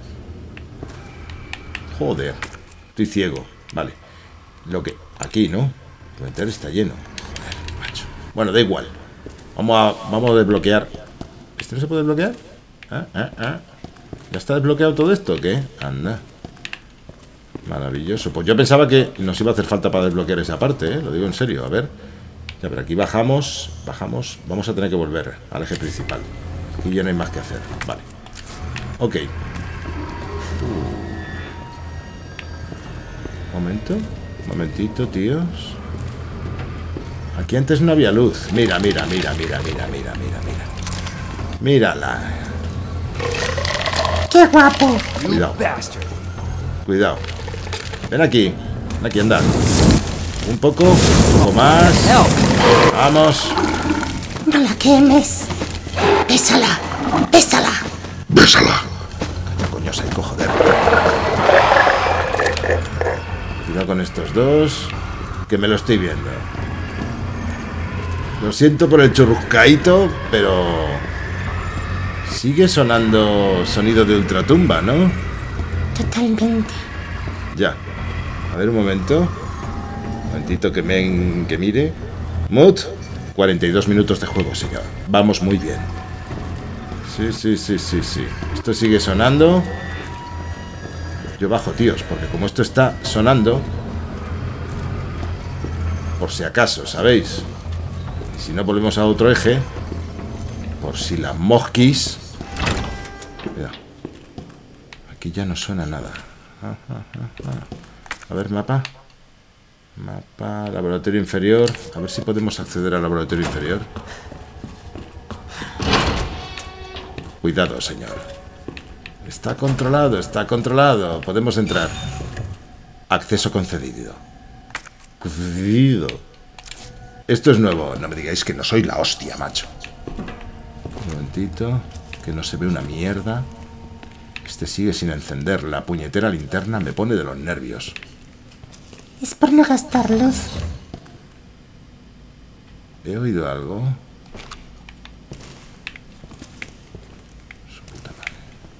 Joder. Estoy ciego. Vale. Lo que... Aquí, ¿no? El inventario está lleno. Joder, macho. Bueno, da igual. Vamos a desbloquear. ¿Este no se puede desbloquear? ¿Ya está desbloqueado todo esto o qué? Anda. Maravilloso. Pues yo pensaba que nos iba a hacer falta para desbloquear esa parte, ¿eh? Lo digo en serio. A ver. Ya, pero aquí bajamos. Vamos a tener que volver al eje principal. Aquí ya no hay más que hacer. Vale. Ok. Momentito, tíos. Aquí antes no había luz. Mira. Mírala. ¡Qué guapo! Cuidado. Ven aquí, anda. Un poco más. Vamos. No la quemes. Bésala. ¿Qué coño seco, joder? Cuidado con estos dos, que me lo estoy viendo. Lo siento por el churruscaíto, pero... sigue sonando sonido de ultratumba, ¿no? Totalmente. Ya. A ver, un momentito que mire. Mood, 42 minutos de juego, señor. Vamos muy bien. Sí. Esto sigue sonando. Yo bajo, tíos, porque como esto está sonando, por si acaso, ¿sabéis? Si no volvemos a otro eje, por si las mosquis. Mira. Aquí ya no suena nada. A ver, mapa, laboratorio inferior. A ver si podemos acceder al laboratorio inferior. Cuidado, señor. Está controlado. Podemos entrar. Acceso concedido. Esto es nuevo. No me digáis que no soy la hostia, macho. Un momentito, que no se ve una mierda. Este sigue sin encender. La puñetera linterna me pone de los nervios. Es por no gastar luz. ¿He oído algo? Su puta madre.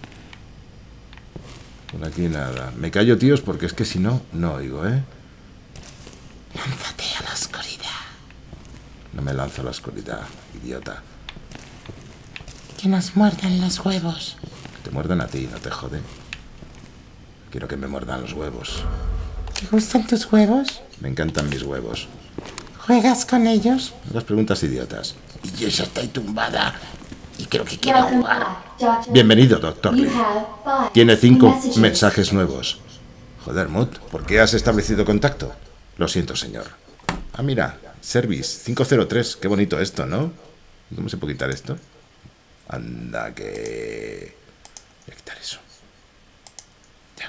Por aquí nada. Me callo, tíos, porque es que si no, no oigo, ¿eh? Lánzate a la oscuridad. No me lanzo a la oscuridad, idiota. Que nos muerdan los huevos. Te muerden a ti, no te jode. Quiero que me muerdan los huevos. ¿Te gustan tus huevos? Me encantan mis huevos. ¿Juegas con ellos? Las preguntas idiotas. Y yo ya estoy tumbada y creo que quiero jugar. Bienvenido, Dr. Lee. Tiene 5 mensajes nuevos. Joder, Mood, ¿por qué has establecido contacto? Lo siento, señor. Ah, mira, Service 503. Qué bonito esto, ¿no? ¿Cómo se puede quitar esto? Anda, que... Voy a quitar eso. Ya.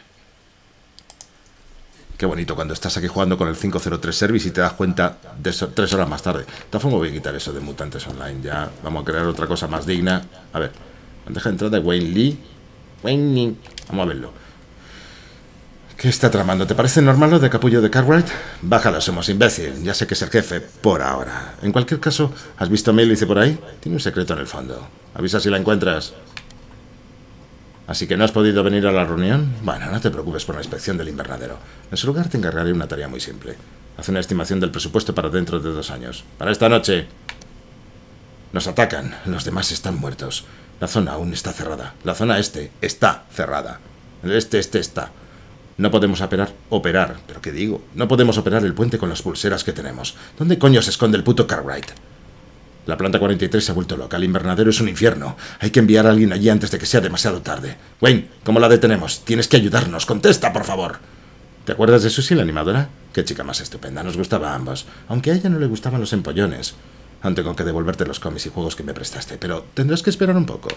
Qué bonito cuando estás aquí jugando con el 503 Service y te das cuenta de eso 3 horas más tarde. De todas formas voy a quitar eso de Mutantes Online. Ya vamos a crear otra cosa más digna. A ver, bandeja de entrada de Wayne Lee. Vamos a verlo. ¿Qué está tramando? ¿Te parece normal lo de capullo de Cartwright? Bájalo, somos imbécil. Ya sé que es el jefe, por ahora. En cualquier caso, ¿has visto a Mélice por ahí? Tiene un secreto en el fondo. Avisa si la encuentras. Así que no has podido venir a la reunión. Bueno, no te preocupes por la inspección del invernadero. En su lugar te encargaré una tarea muy simple. Haz una estimación del presupuesto para dentro de 2 años. Para esta noche. Nos atacan. Los demás están muertos. La zona aún está cerrada. La zona este está cerrada. El este está. No podemos operar. ¿Pero qué digo? No podemos operar el puente con las pulseras que tenemos. ¿Dónde coño se esconde el puto Cartwright? La planta 43 se ha vuelto loca. El invernadero es un infierno. Hay que enviar a alguien allí antes de que sea demasiado tarde. Wayne, ¿cómo la detenemos? Tienes que ayudarnos. Contesta, por favor. ¿Te acuerdas de Susie, la animadora? Qué chica más estupenda. Nos gustaba a ambos. Aunque a ella no le gustaban los empollones. Aún tengo que devolverte los cómics y juegos que me prestaste. Pero tendrás que esperar un poco.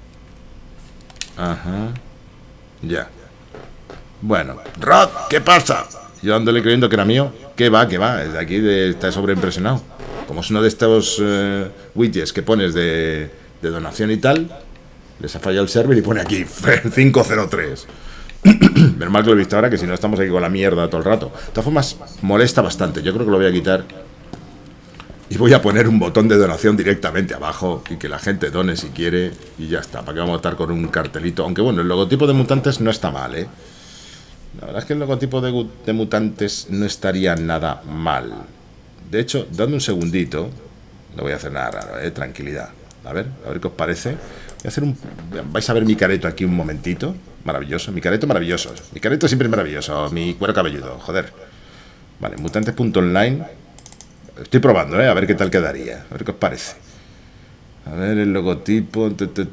Ajá. Ya. Bueno. Rod, ¿qué pasa? Yo ándole creyendo que era mío. ¿Qué va? Desde aquí está sobreimpresionado. Como es uno de estos widgets que pones de donación y tal, les ha fallado el server y pone aquí 503. Menos mal que lo he visto ahora, que si no estamos aquí con la mierda todo el rato. De todas formas, molesta bastante. Yo creo que lo voy a quitar. Y voy a poner un botón de donación directamente abajo y que la gente done si quiere. Y ya está, para que vamos a estar con un cartelito. Aunque bueno, el logotipo de Mutantes no está mal, ¿eh? La verdad es que el logotipo de Mutantes no estaría nada mal. De hecho, dame un segundito. No voy a hacer nada raro, tranquilidad. A ver qué os parece. Voy a hacer vais a ver mi careto aquí un momentito. Maravilloso, mi careto maravilloso. Mi careto siempre es maravilloso. Mi cuero cabelludo, joder. Vale, mutantes.online. Estoy probando, a ver qué tal quedaría. A ver qué os parece. A ver el logotipo.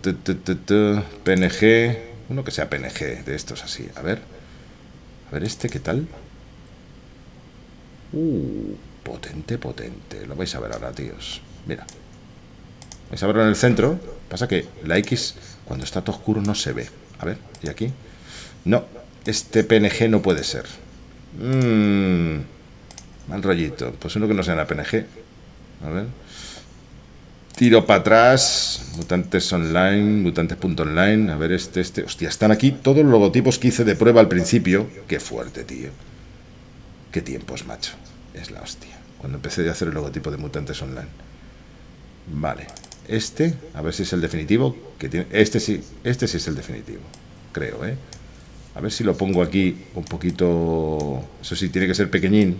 PNG. Uno que sea PNG de estos así. A ver este, ¿qué tal? Potente. Lo vais a ver ahora, tíos. Mira. Vais a verlo en el centro. Pasa que la X, cuando está todo oscuro, no se ve. A ver, ¿y aquí? No, este PNG no puede ser. Mal rollito. Pues uno que no sea una PNG. A ver. Tiro para atrás. Mutantes online. Mutantes.online. A ver este. Hostia, están aquí todos los logotipos que hice de prueba al principio. Qué fuerte, tío. Qué tiempos, macho. Es la hostia. Cuando empecé a hacer el logotipo de Mutantes Online. Vale. A ver si es el definitivo. Que tiene, este sí es el definitivo. Creo, A ver si lo pongo aquí un poquito. Eso sí, tiene que ser pequeñín.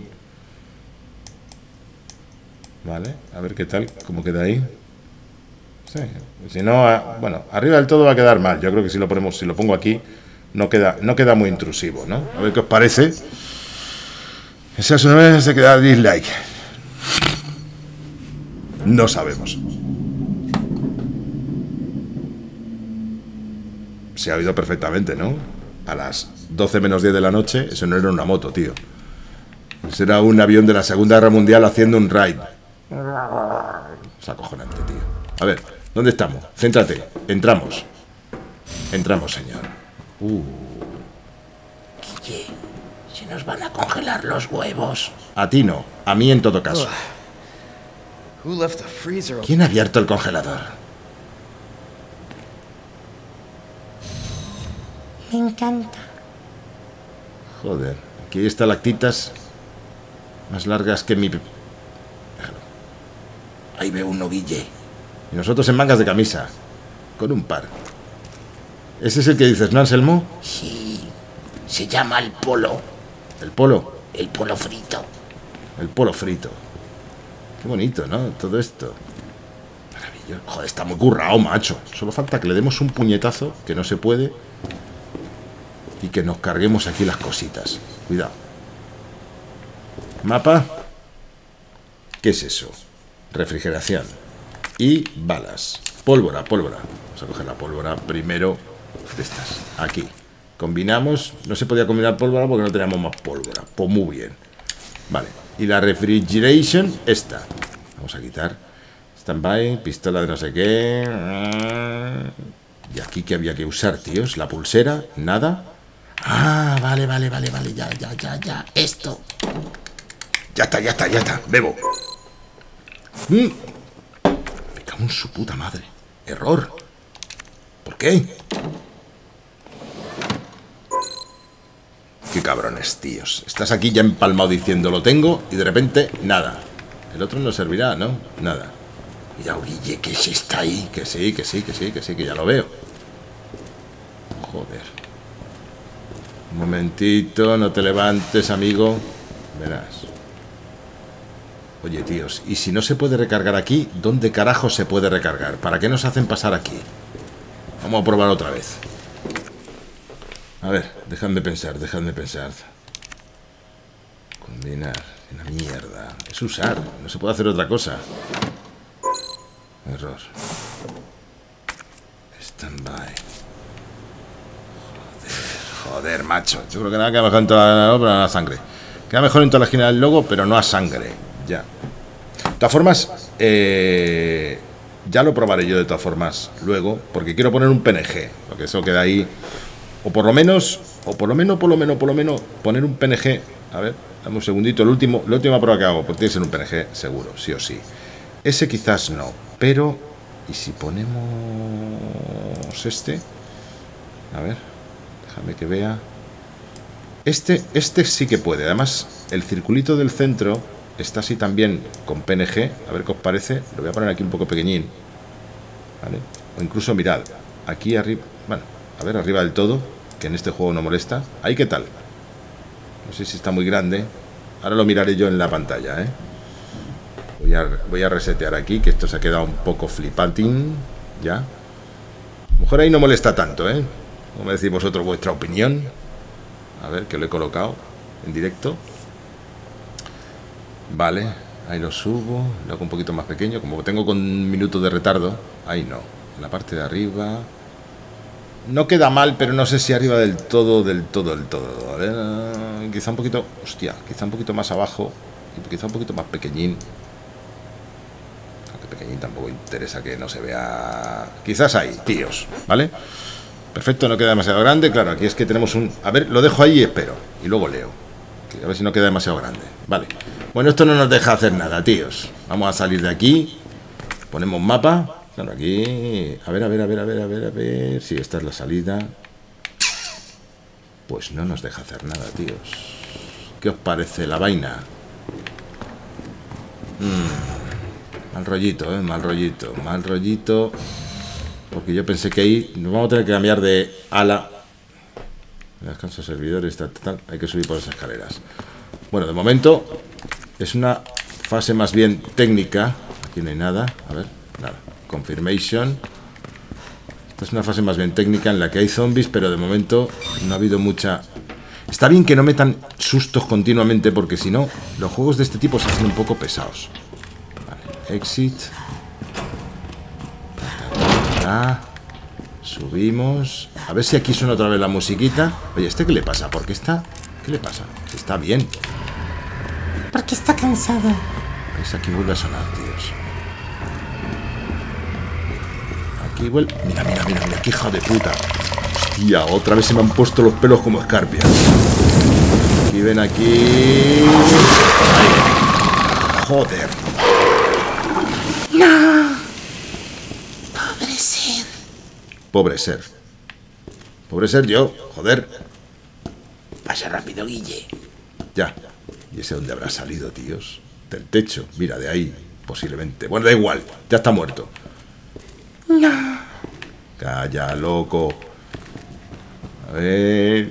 Vale. A ver qué tal. ¿Cómo queda ahí? Sí. Si no, bueno, arriba del todo va a quedar mal. Yo creo que si lo pongo aquí, no queda muy intrusivo, ¿no? A ver qué os parece. Esa es una vez se queda dislike. No sabemos. Se ha oído perfectamente, ¿no? A las 12 menos 10 de la noche, eso no era una moto, tío. Eso era un avión de la Segunda Guerra Mundial haciendo un raid. Es acojonante, tío. A ver, ¿dónde estamos? Céntrate. Entramos, señor. Guille, se nos van a congelar los huevos. A ti no, a mí en todo caso. ¿Quién ha abierto el congelador? Me encanta. Joder, aquí hay estalactitas más largas que mi... Déjalo. Ahí veo uno, Guille. Y nosotros en mangas de camisa. Con un par. ¿Ese es el que dices, no, Anselmo? Sí. Se llama el polo. ¿El polo? El polo frito. El polo frito. Qué bonito, ¿no? Todo esto. Maravilloso. Joder, está muy currao, macho. Solo falta que le demos un puñetazo, que no se puede. Y que nos carguemos aquí las cositas. Cuidado. Mapa. ¿Qué es eso? Refrigeración. Y balas. Pólvora. Vamos a coger la pólvora primero de estas. Aquí. Combinamos. No se podía combinar pólvora porque no teníamos más pólvora. Pues muy bien. Vale. Y la refrigeration, esta. Vamos a quitar. Standby, pistola de no sé qué. Y aquí que había que usar, tíos. La pulsera, nada. Ah, vale. Ya. Esto. Ya está. Bebo. Me cago en su puta madre. Error. ¿Por qué? Qué cabrones, tíos. Estás aquí ya empalmado diciendo lo tengo y de repente nada. El otro no servirá, ¿no? Nada. Cuidado, Guille, que se está ahí. Que sí, que ya lo veo. Joder. Un momentito, no te levantes, amigo. Verás. Oye, tíos, ¿y si no se puede recargar aquí? ¿Dónde carajo se puede recargar? ¿Para qué nos hacen pasar aquí? Vamos a probar otra vez. A ver, dejadme pensar, dejadme pensar. Combinar, una mierda. Es usar, no se puede hacer otra cosa. Error. Standby. Joder, macho. Yo creo que nada queda mejor en toda la sangre. Queda mejor en toda la esquina del logo, pero no a sangre. Ya. De todas formas, ya lo probaré yo de todas formas luego, porque quiero poner un PNG. Porque eso queda ahí. O por lo menos, poner un PNG. A ver, dame un segundito. La última prueba que hago, pues tiene que ser un PNG seguro, sí o sí. Ese quizás no, pero ¿y si ponemos este? A ver, déjame que vea. Este sí que puede. Además, el circulito del centro está así también con PNG. A ver qué os parece. Lo voy a poner aquí un poco pequeñín, ¿vale? O incluso, mirad, aquí arriba. Bueno, a ver, arriba del todo, que en este juego no molesta. Ahí, ¿qué tal? No sé si está muy grande. Ahora lo miraré yo en la pantalla, ¿eh? Voy a resetear aquí, que esto se ha quedado un poco flipantín. Ya. A lo mejor ahí no molesta tanto, ¿eh? ¿Cómo me decís vosotros vuestra opinión? A ver, que lo he colocado en directo. Vale, ahí lo subo. Lo hago un poquito más pequeño. Como tengo con un minuto de retardo. Ahí no. En la parte de arriba. No queda mal, pero no sé si arriba del todo. A ver, quizá un poquito... Hostia, quizá un poquito más abajo. Y quizá un poquito más pequeñín. Aunque pequeñín tampoco interesa que no se vea... Quizás ahí, tíos, ¿vale? Perfecto, no queda demasiado grande. Claro, aquí es que tenemos un... A ver, lo dejo ahí y espero. Y luego leo. A ver si no queda demasiado grande. Vale. Bueno, esto no nos deja hacer nada, tíos. Vamos a salir de aquí. Ponemos mapa. Claro, aquí... A ver. Sí, esta es la salida. Pues no nos deja hacer nada, tíos. ¿Qué os parece la vaina? Mal rollito, mal rollito. Porque yo pensé que ahí nos vamos a tener que cambiar de ala. Descanso servidores, tal. Hay que subir por esas escaleras. Bueno, de momento es una fase más bien técnica. Aquí no hay nada. A ver, nada. Confirmation. Esta es una fase más bien técnica en la que hay zombies, pero de momento no ha habido mucha... Está bien que no metan sustos continuamente, porque si no, los juegos de este tipo se hacen un poco pesados. Vale, exit. Subimos. A ver si aquí suena otra vez la musiquita. Oye, ¿este qué le pasa? ¿Por qué está? ¿Qué le pasa? Está bien. Porque está cansado. ¿Ves? Aquí vuelve a sonar, tíos. Aquí vuelve... Mira, qué hija de puta. Hostia, otra vez se me han puesto los pelos como escarpias. Aquí, ven aquí. Ahí. Joder. No. Pobre ser yo, joder. Pasa rápido, Guille. Ya. ¿Y ese dónde habrá salido, tíos? Del techo, mira, de ahí, posiblemente. Bueno, da igual, ya está muerto. No. Calla, loco. A ver.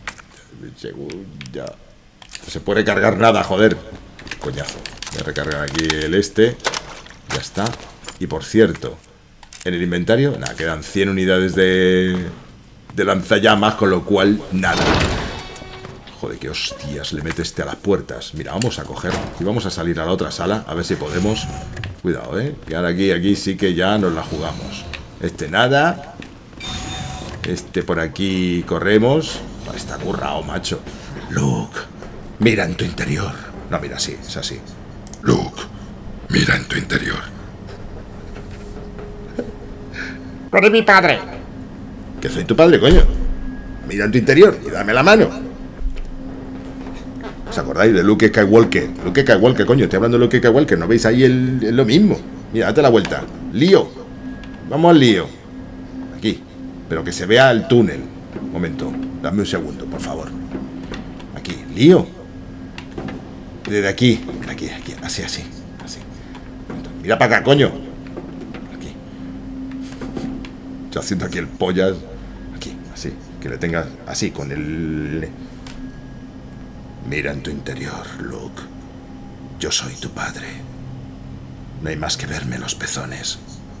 Ya. No se puede cargar nada, joder. Qué coñazo. Voy a recargar aquí el este. Ya está. Y por cierto, en el inventario, nada, quedan 100 unidades de lanzallamas, con lo cual, nada. Joder, qué hostias le mete este a las puertas. Mira, vamos a coger y vamos a salir a la otra sala, a ver si podemos. Cuidado, que ahora aquí sí que ya nos la jugamos. Este nada. Este por aquí corremos. Está currao, macho. Luke, mira en tu interior. No, mira, sí, es así. Luke, mira en tu interior. Tú eres mi padre. Que soy tu padre, coño. Mira en tu interior y dame la mano. ¿Os acordáis de Luke Skywalker? Luke Skywalker, coño, estoy hablando de Luke Skywalker. ¿No veis ahí lo mismo? Mira, date la vuelta. Lío. Vamos al lío. Aquí. Pero que se vea el túnel. Un momento. Dame un segundo, por favor. Aquí. Lío. Desde aquí. Mira, aquí. Así. Mira para acá, coño. Aquí. Estoy haciendo aquí el pollas. Aquí, así. Que le tengas así, con el... Mira en tu interior, Luke. Yo soy tu padre. No hay más que verme los pezones.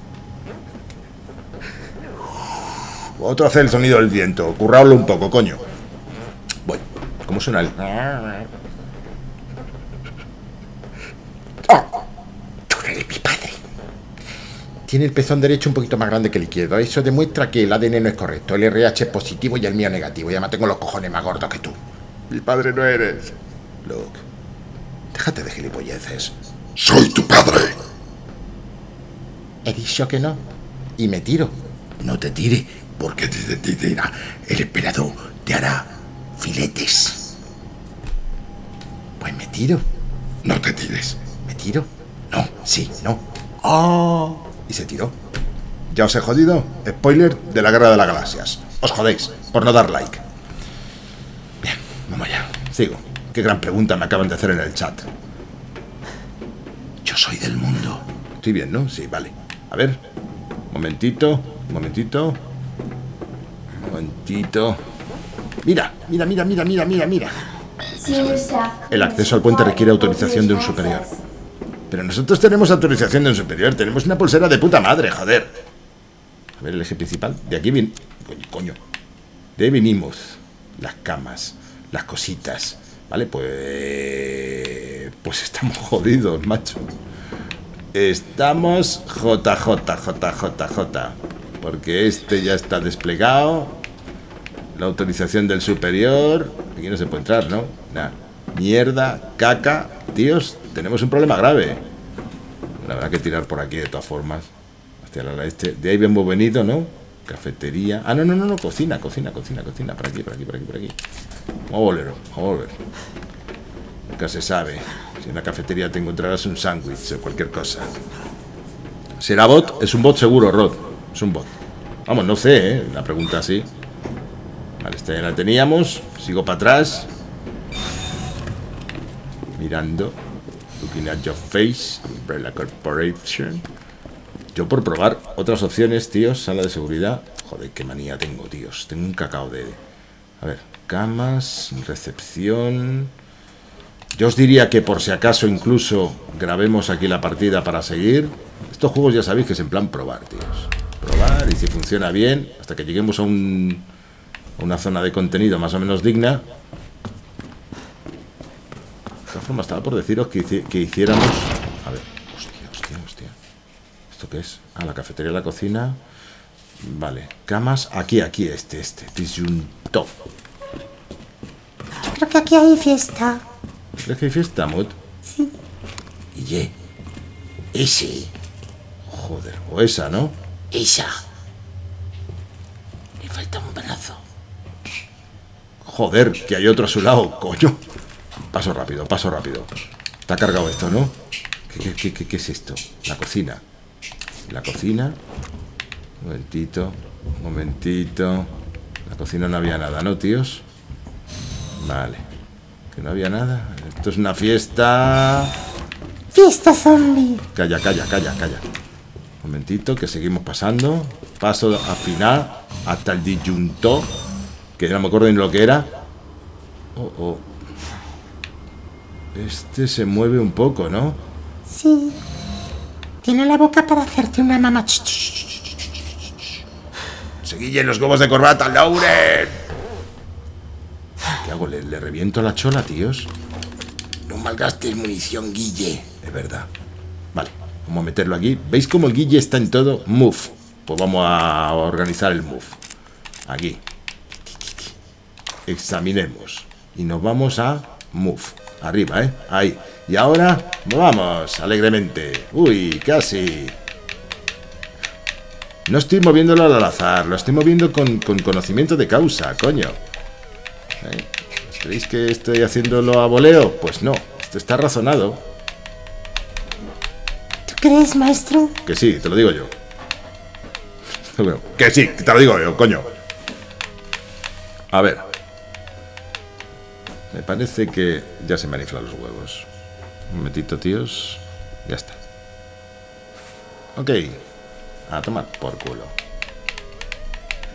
Otro hace el sonido del viento. Curraoslo un poco, coño. Voy. ¿Cómo suena el...? Tú eres mi padre. Tiene el pezón derecho un poquito más grande que el izquierdo. Eso demuestra que el ADN no es correcto. El RH es positivo y el mío negativo. Y además tengo los cojones más gordos que tú. Mi padre no eres. Luke, déjate de gilipolleces. ¡Soy tu padre! He dicho que no. Y me tiro. No te tire, porque te tira. El emperador te hará filetes. Pues me tiro. No te tires. ¿Me tiro? No. Sí, no. ¡Oh! Y se tiró. Ya os he jodido. Spoiler de la Guerra de las Galaxias. Os jodéis por no dar like. Bien, vamos allá. Sigo. Qué gran pregunta me acaban de hacer en el chat. Yo soy del mundo. Estoy bien, ¿no? Sí, vale. A ver. Momentito. Momentito. Momentito. Mira, mira, mira, mira, mira, mira, mira. El acceso al puente requiere autorización de un superior. Pero nosotros tenemos autorización de un superior. Tenemos una pulsera de puta madre, joder. A ver el eje principal. De aquí viene... Coño. De ahí venimos. Las camas. Las cositas. Vale, pues estamos jodidos, macho. Estamos JJ. Porque este ya está desplegado. La autorización del superior. Aquí no se puede entrar, ¿no? Nah. Mierda, caca. Tíos, tenemos un problema grave. Habrá que tirar por aquí de todas formas. Hostia, de ahí hemos venido, ¿no? Cafetería. Ah, no. Cocina. Por aquí. Vamos a volver. Nunca se sabe. Si en la cafetería te encontrarás un sándwich o cualquier cosa. ¿Será bot? Es un bot seguro, Rod. Es un bot. Vamos, no sé, ¿eh? La pregunta así. Vale, esta ya la teníamos. Sigo para atrás. Mirando. Looking at your face. Umbrella Corporation. Yo por probar otras opciones, tíos. Sala de seguridad. Joder, qué manía tengo, tíos. Tengo un cacao de... A ver, camas, recepción... Yo os diría que por si acaso incluso grabemos aquí la partida para seguir. Estos juegos ya sabéis que es en plan probar, tíos. Probar y si funciona bien, hasta que lleguemos a una zona de contenido más o menos digna. De todas formas, estaba por deciros que hiciéramos... A ver, hostia. ¿Esto qué es? Ah, la cafetería y la cocina. Vale, camas, aquí, este. Disjunto. Creo que aquí hay fiesta. ¿Crees que hay fiesta, Mut? Sí. Y ese. Joder, o esa, ¿no? Esa. Le falta un brazo. Joder, que hay otro a su lado, coño. Paso rápido. Está cargado esto, ¿no? ¿Qué es esto? La cocina. Momentito. La cocina no había nada, ¿no, tíos? Vale. Que no había nada. Esto es una fiesta. Fiesta zombie. Calla. Momentito, que seguimos pasando. Paso a final hasta el disyunto. Que no me acuerdo ni lo que era. Oh. Este se mueve un poco, ¿no? Sí. Tiene la boca para hacerte una mamá. Seguille los huevos de corbata, Lauren. ¿Qué hago? ¿Le reviento la chola, tíos? No malgastes munición, Guille. Es verdad. Vale, vamos a meterlo aquí. ¿Veis cómo el Guille está en todo? Move. Pues vamos a organizar el move. Aquí. Examinemos. Y nos vamos a move. Arriba, ¿eh? Ahí. Y ahora, vamos, alegremente. Uy, casi. No estoy moviéndolo al azar. Lo estoy moviendo con conocimiento de causa, coño. ¿Creéis que estoy haciéndolo a voleo? Pues no, esto está razonado. ¿Tú crees, maestro? Que sí, te lo digo yo. Bueno, que sí, te lo digo yo, coño. A ver. Me parece que ya se me han inflado los huevos. Un momentito, tíos. Ya está. Ok. A tomar por culo.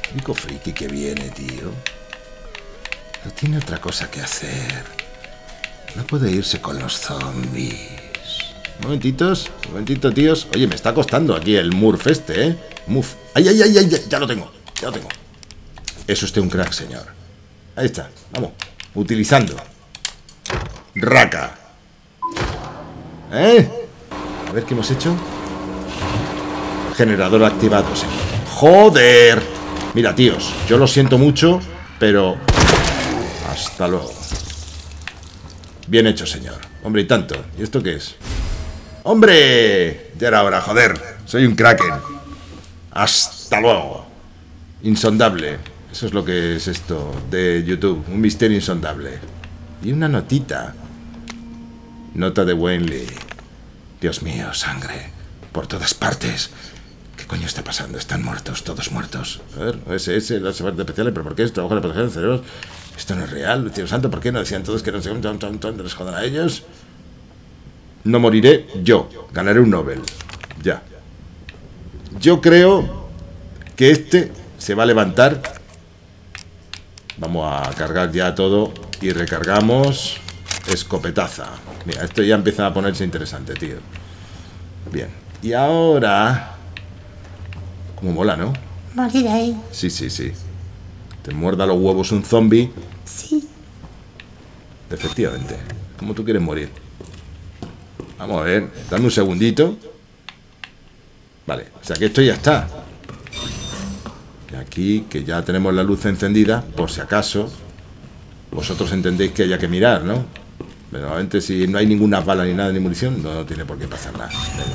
Típico friki que viene, tío. No tiene otra cosa que hacer. No puede irse con los zombies. Momentitos, momentito, tíos. Oye, me está costando aquí el Murph este, ¿eh? Murph. ¡Ay, ay, ay, ay! Ya lo tengo, ya lo tengo. Es usted un crack, señor. Ahí está, vamos. Utilizando. Raka. ¿Eh? A ver qué hemos hecho. Generador activado, señor. ¡Joder! Mira, tíos, yo lo siento mucho, pero... Hasta luego. Bien hecho, señor. Hombre, y tanto. ¿Y esto qué es? ¡Hombre! Ya era hora, joder. Soy un kraken. Hasta luego. Insondable. Eso es lo que es esto de YouTube. Un misterio insondable. Y una notita. Nota de Wenley. Dios mío, sangre. Por todas partes. ¿Qué coño está pasando? Están muertos, todos muertos. A ver, SS, las fuerzas especiales, pero ¿por qué? Trabajo de protección de cerebros. Esto no es real, Dios santo, ¿por qué no decían todos que no se les jodan a ellos? No moriré yo, ganaré un Nobel. Ya. Yo creo que este se va a levantar. Vamos a cargar ya todo y recargamos. Escopetaza. Mira, esto ya empieza a ponerse interesante, tío. Bien. Y ahora... Como mola, ¿no? Morir ahí. Sí, sí, sí. Te muerda los huevos un zombie. Sí. Efectivamente. ¿Cómo tú quieres morir? Vamos a ver. Dame un segundito. Vale. O sea que esto ya está. Y aquí, que ya tenemos la luz encendida, por si acaso, vosotros entendéis que haya que mirar, ¿no? Pero normalmente si no hay ninguna bala ni nada, ni munición, no tiene por qué pasar nada.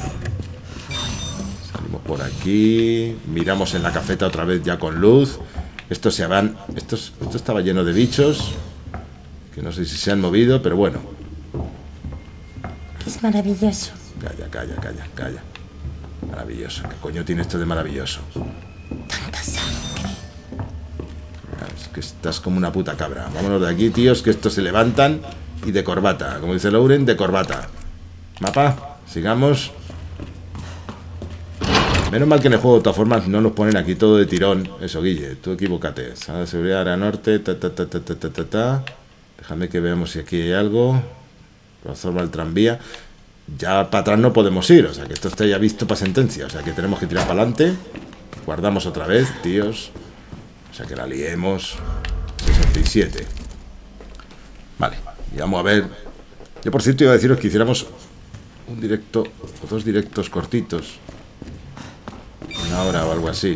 Salimos por aquí. Miramos en la cafeta otra vez ya con luz. Estos se van... Esto estaba lleno de bichos. Que no sé si se han movido, pero bueno. Es maravilloso. Calla, calla, calla, calla. Maravilloso. ¿Qué coño tiene esto de maravilloso? Tanta sangre. Es que estás como una puta cabra. Vámonos de aquí, tíos, que estos se levantan. Y de corbata, como dice Lauren, de corbata. Mapa, sigamos. Menos mal que en el juego de todas formas no nos ponen aquí todo de tirón. Eso, Guille, tú equivócate. Sala de seguridad, área norte, Déjame que veamos si aquí hay algo. Plataforma del tranvía. Ya para atrás no podemos ir, o sea que esto está ya visto para sentencia. O sea que tenemos que tirar para adelante. Guardamos otra vez, tíos. O sea que la liemos. 67. Vale, y vamos a ver. Yo por cierto iba a deciros que hiciéramos un directo o dos directos cortitos. Una hora o algo así.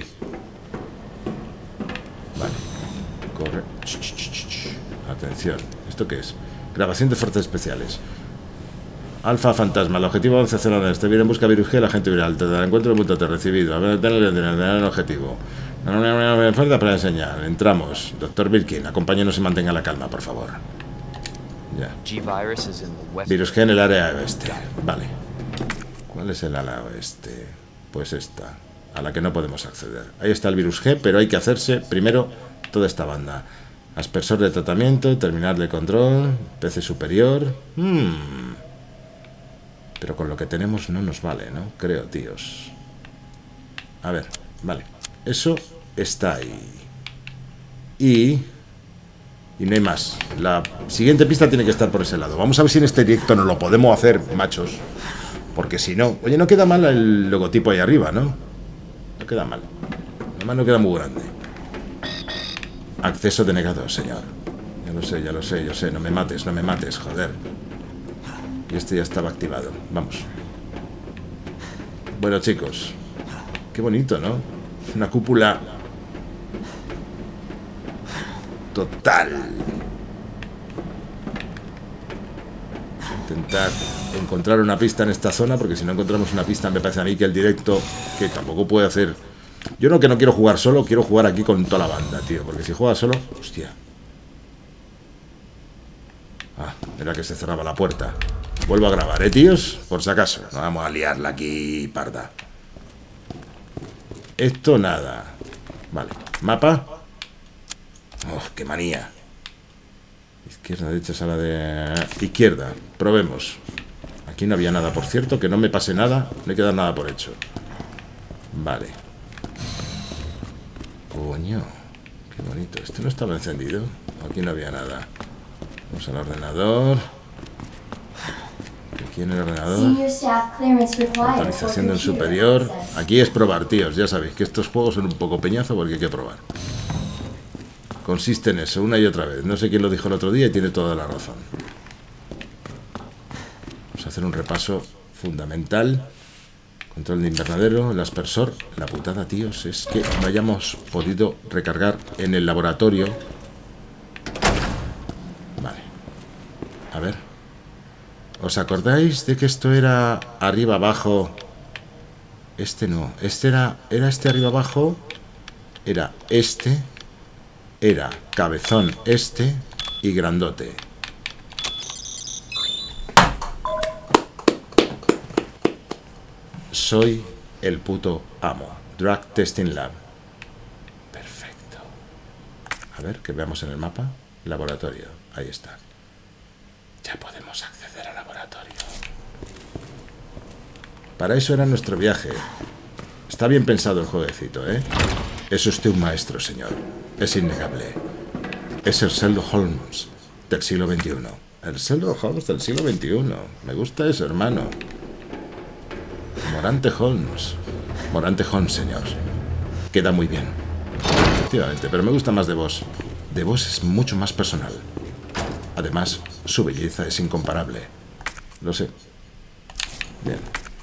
Vale. Corre. Atención. ¿Esto qué es? Grabación de fuerzas especiales. Alfa fantasma. El objetivo avanza hacia la este. Viene en busca de virus G, la gente viral. Te da encuentro de punto. Te recibido. A ver, tener el objetivo. Fuerza para enseñar. Entramos. Doctor Birkin, acompáñenos y mantenga la calma, por favor. Ya. Virus G en el área oeste. Vale. ¿Cuál es el área oeste? Pues esta. A la que no podemos acceder. Ahí está el virus G, pero hay que hacerse primero toda esta banda. Aspersor de tratamiento, terminal de control, PC superior. Pero con lo que tenemos no nos vale, ¿no? Creo, tíos. A ver, vale. Eso está ahí. Y no hay más. La siguiente pista tiene que estar por ese lado. Vamos a ver si en este directo nos lo podemos hacer, machos. Porque si no... Oye, no queda mal el logotipo ahí arriba, ¿no? No queda mal. Además no queda muy grande. Acceso denegado, señor. Ya lo sé, ya lo sé, yo sé. No me mates, joder. Y este ya estaba activado. Vamos. Bueno, chicos. Qué bonito, ¿no? Una cúpula total. Intentar encontrar una pista en esta zona, porque si no encontramos una pista me parece a mí que el directo, que tampoco puede hacer... Yo no quiero jugar solo, quiero jugar aquí con toda la banda, tío, porque si juega solo... Hostia. Ah, era que se cerraba la puerta. Vuelvo a grabar, tíos, por si acaso. No vamos a liarla aquí, parda. Esto nada. Vale, mapa. Oh, qué manía. Izquierda, derecha, sala de... Izquierda, probemos. Aquí no había nada, por cierto, que no me pase nada. No hay que dar nada por hecho. Vale. Coño, qué bonito. Este no estaba encendido. Aquí no había nada. Vamos al ordenador. Aquí en el ordenador. Actualización del superior. Aquí es probar, tíos. Ya sabéis que estos juegos son un poco peñazo porque hay que probar. Consiste en eso, una y otra vez. No sé quién lo dijo el otro día y tiene toda la razón. Vamos a hacer un repaso fundamental. Control de invernadero, el aspersor. La putada, tíos, es que no hayamos podido recargar en el laboratorio. Vale. A ver. ¿Os acordáis de que esto era arriba abajo? Este no. Este era este arriba abajo. Era este. Era cabezón este y grandote. Soy el puto amo. Drug Testing Lab. Perfecto. A ver, que veamos en el mapa. Laboratorio. Ahí está. Ya podemos acceder al laboratorio. Para eso era nuestro viaje. Está bien pensado el jueguecito, ¿eh? Es usted un maestro, señor. Es innegable. Es el Sherlock Holmes del siglo XXI. El Sherlock Holmes del siglo XXI. Me gusta eso, hermano. Morante Holmes. Morante Holmes, señor. Queda muy bien. Efectivamente, pero me gusta más de vos. De vos es mucho más personal. Además, su belleza es incomparable. Lo sé. Bien.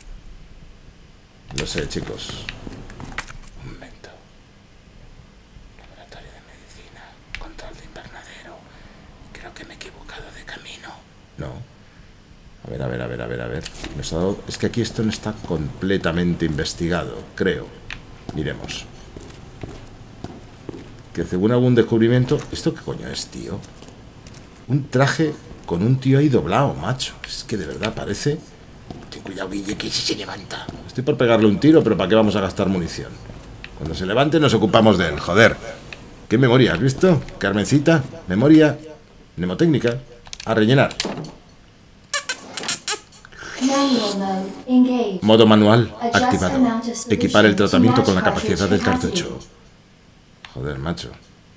Lo sé, chicos. Un momento. Laboratorio de medicina. Control de invernadero. Creo que me he equivocado de camino. No. A ver. Es que aquí esto no está completamente investigado, creo. Miremos. Que según algún descubrimiento... ¿Esto qué coño es, tío? Un traje con un tío ahí doblado, macho. Es que de verdad parece... Ten cuidado, Guille, que si se levanta. Estoy por pegarle un tiro, pero ¿para qué vamos a gastar munición? Cuando se levante nos ocupamos de él, joder. ¿Qué memoria, has visto? Carmencita, memoria, mnemotécnica. A rellenar. Modo manual activado. Equipar el tratamiento con la capacidad del cartucho. Joder, macho.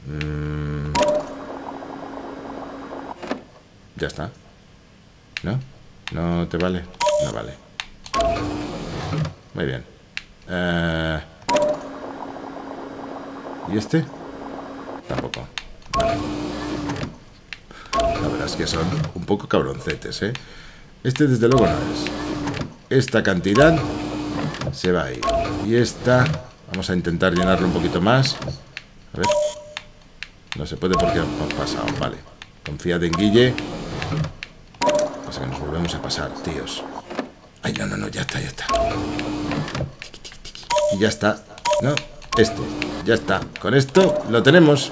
Ya está. ¿No? ¿No te vale? No vale. Muy bien. ¿Y este? Tampoco. Vale. La verdad es que son un poco cabroncetes, ¿eh? Este desde luego no es. Esta cantidad se va a ir. Y esta... Vamos a intentar llenarlo un poquito más. A ver. No se puede porque hemos pasado. Vale. Confiad en Guille. Pasa que nos volvemos a pasar, tíos. Ay, no, ya está. Y ya está. No, este. Ya está. Con esto lo tenemos.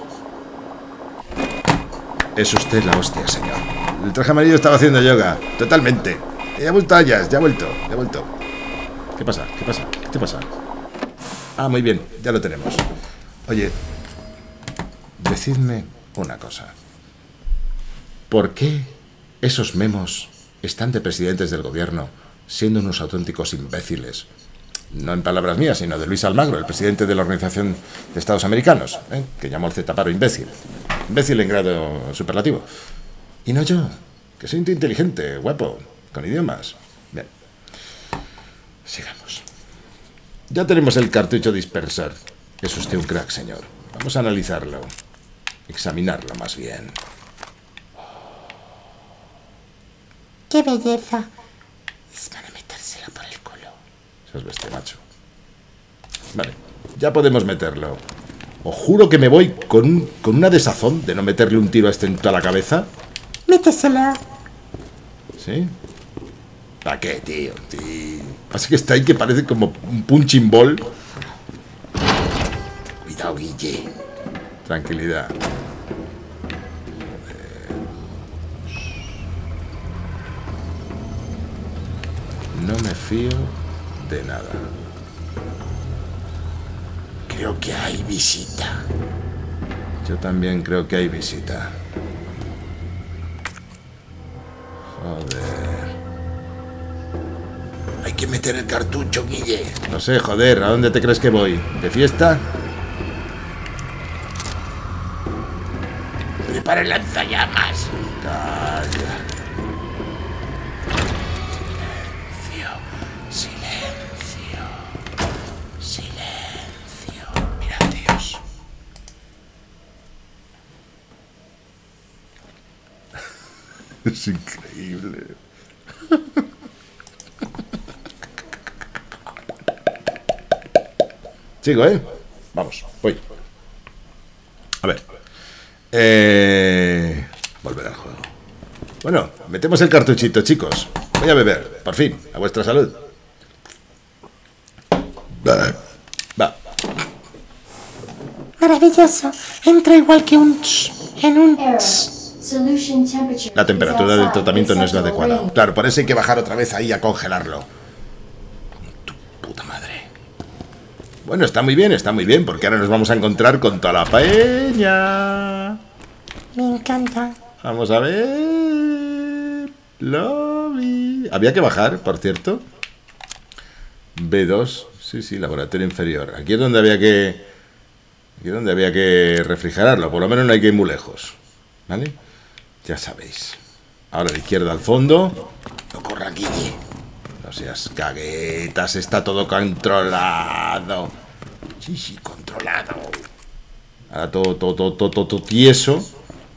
Es usted la hostia, señor. El traje amarillo estaba haciendo yoga. Totalmente. Ya ha vuelto Ayas. Ya ha vuelto. ¿Qué pasa? ¿Qué te pasa? Ah, muy bien. Ya lo tenemos. Oye, decidme una cosa. ¿Por qué esos memos están de presidentes del gobierno siendo unos auténticos imbéciles? No en palabras mías, sino de Luis Almagro, el presidente de la Organización de Estados Americanos, que llamó al Z-Paro imbécil. Imbécil en grado superlativo. Y no yo, que soy inteligente, guapo, con idiomas. Bien. Sigamos. Ya tenemos el cartucho dispersor. Es usted un crack, señor. Vamos a analizarlo. Examinarlo más bien. ¡Qué belleza! Es para metérselo por el culo. Eso es bestia, macho. Vale, ya podemos meterlo. Os juro que me voy con una desazón de no meterle un tiro a este en toda la cabeza. Méteselo. ¿Sí? ¿Para qué, tío? Sí. Pasa que está ahí que parece como un punching ball. Cuidado, Guille. Tranquilidad. No me fío de nada. Creo que hay visita. Yo también creo que hay visita. Joder. Hay que meter el cartucho, Guille. No sé, joder, ¿a dónde te crees que voy? ¿De fiesta? el lanzallamas. Calla. Silencio. Silencio. Mirad, Dios. Es increíble. Sigo, ¿eh? Vamos, voy. A ver. Volver al juego. Bueno, metemos el cartuchito, chicos. Voy a beber, por fin, a vuestra salud. Va. Maravilloso. Entra igual que en un... La temperatura del tratamiento no es la adecuada. Claro, por eso hay que bajar otra vez ahí a congelarlo. Tu puta madre. Bueno, está muy bien, porque ahora nos vamos a encontrar con toda la peña. Me encanta. Vamos a ver. Lobby. Había que bajar, por cierto. B2. Sí, laboratorio inferior. Aquí es donde había que... Aquí es donde había que refrigerarlo. Por lo menos no hay que ir muy lejos. ¿Vale? Ya sabéis. Ahora a la izquierda al fondo. No corra, Guille. No seas caguetas. Está todo controlado. Sí, controlado. Ahora todo tieso.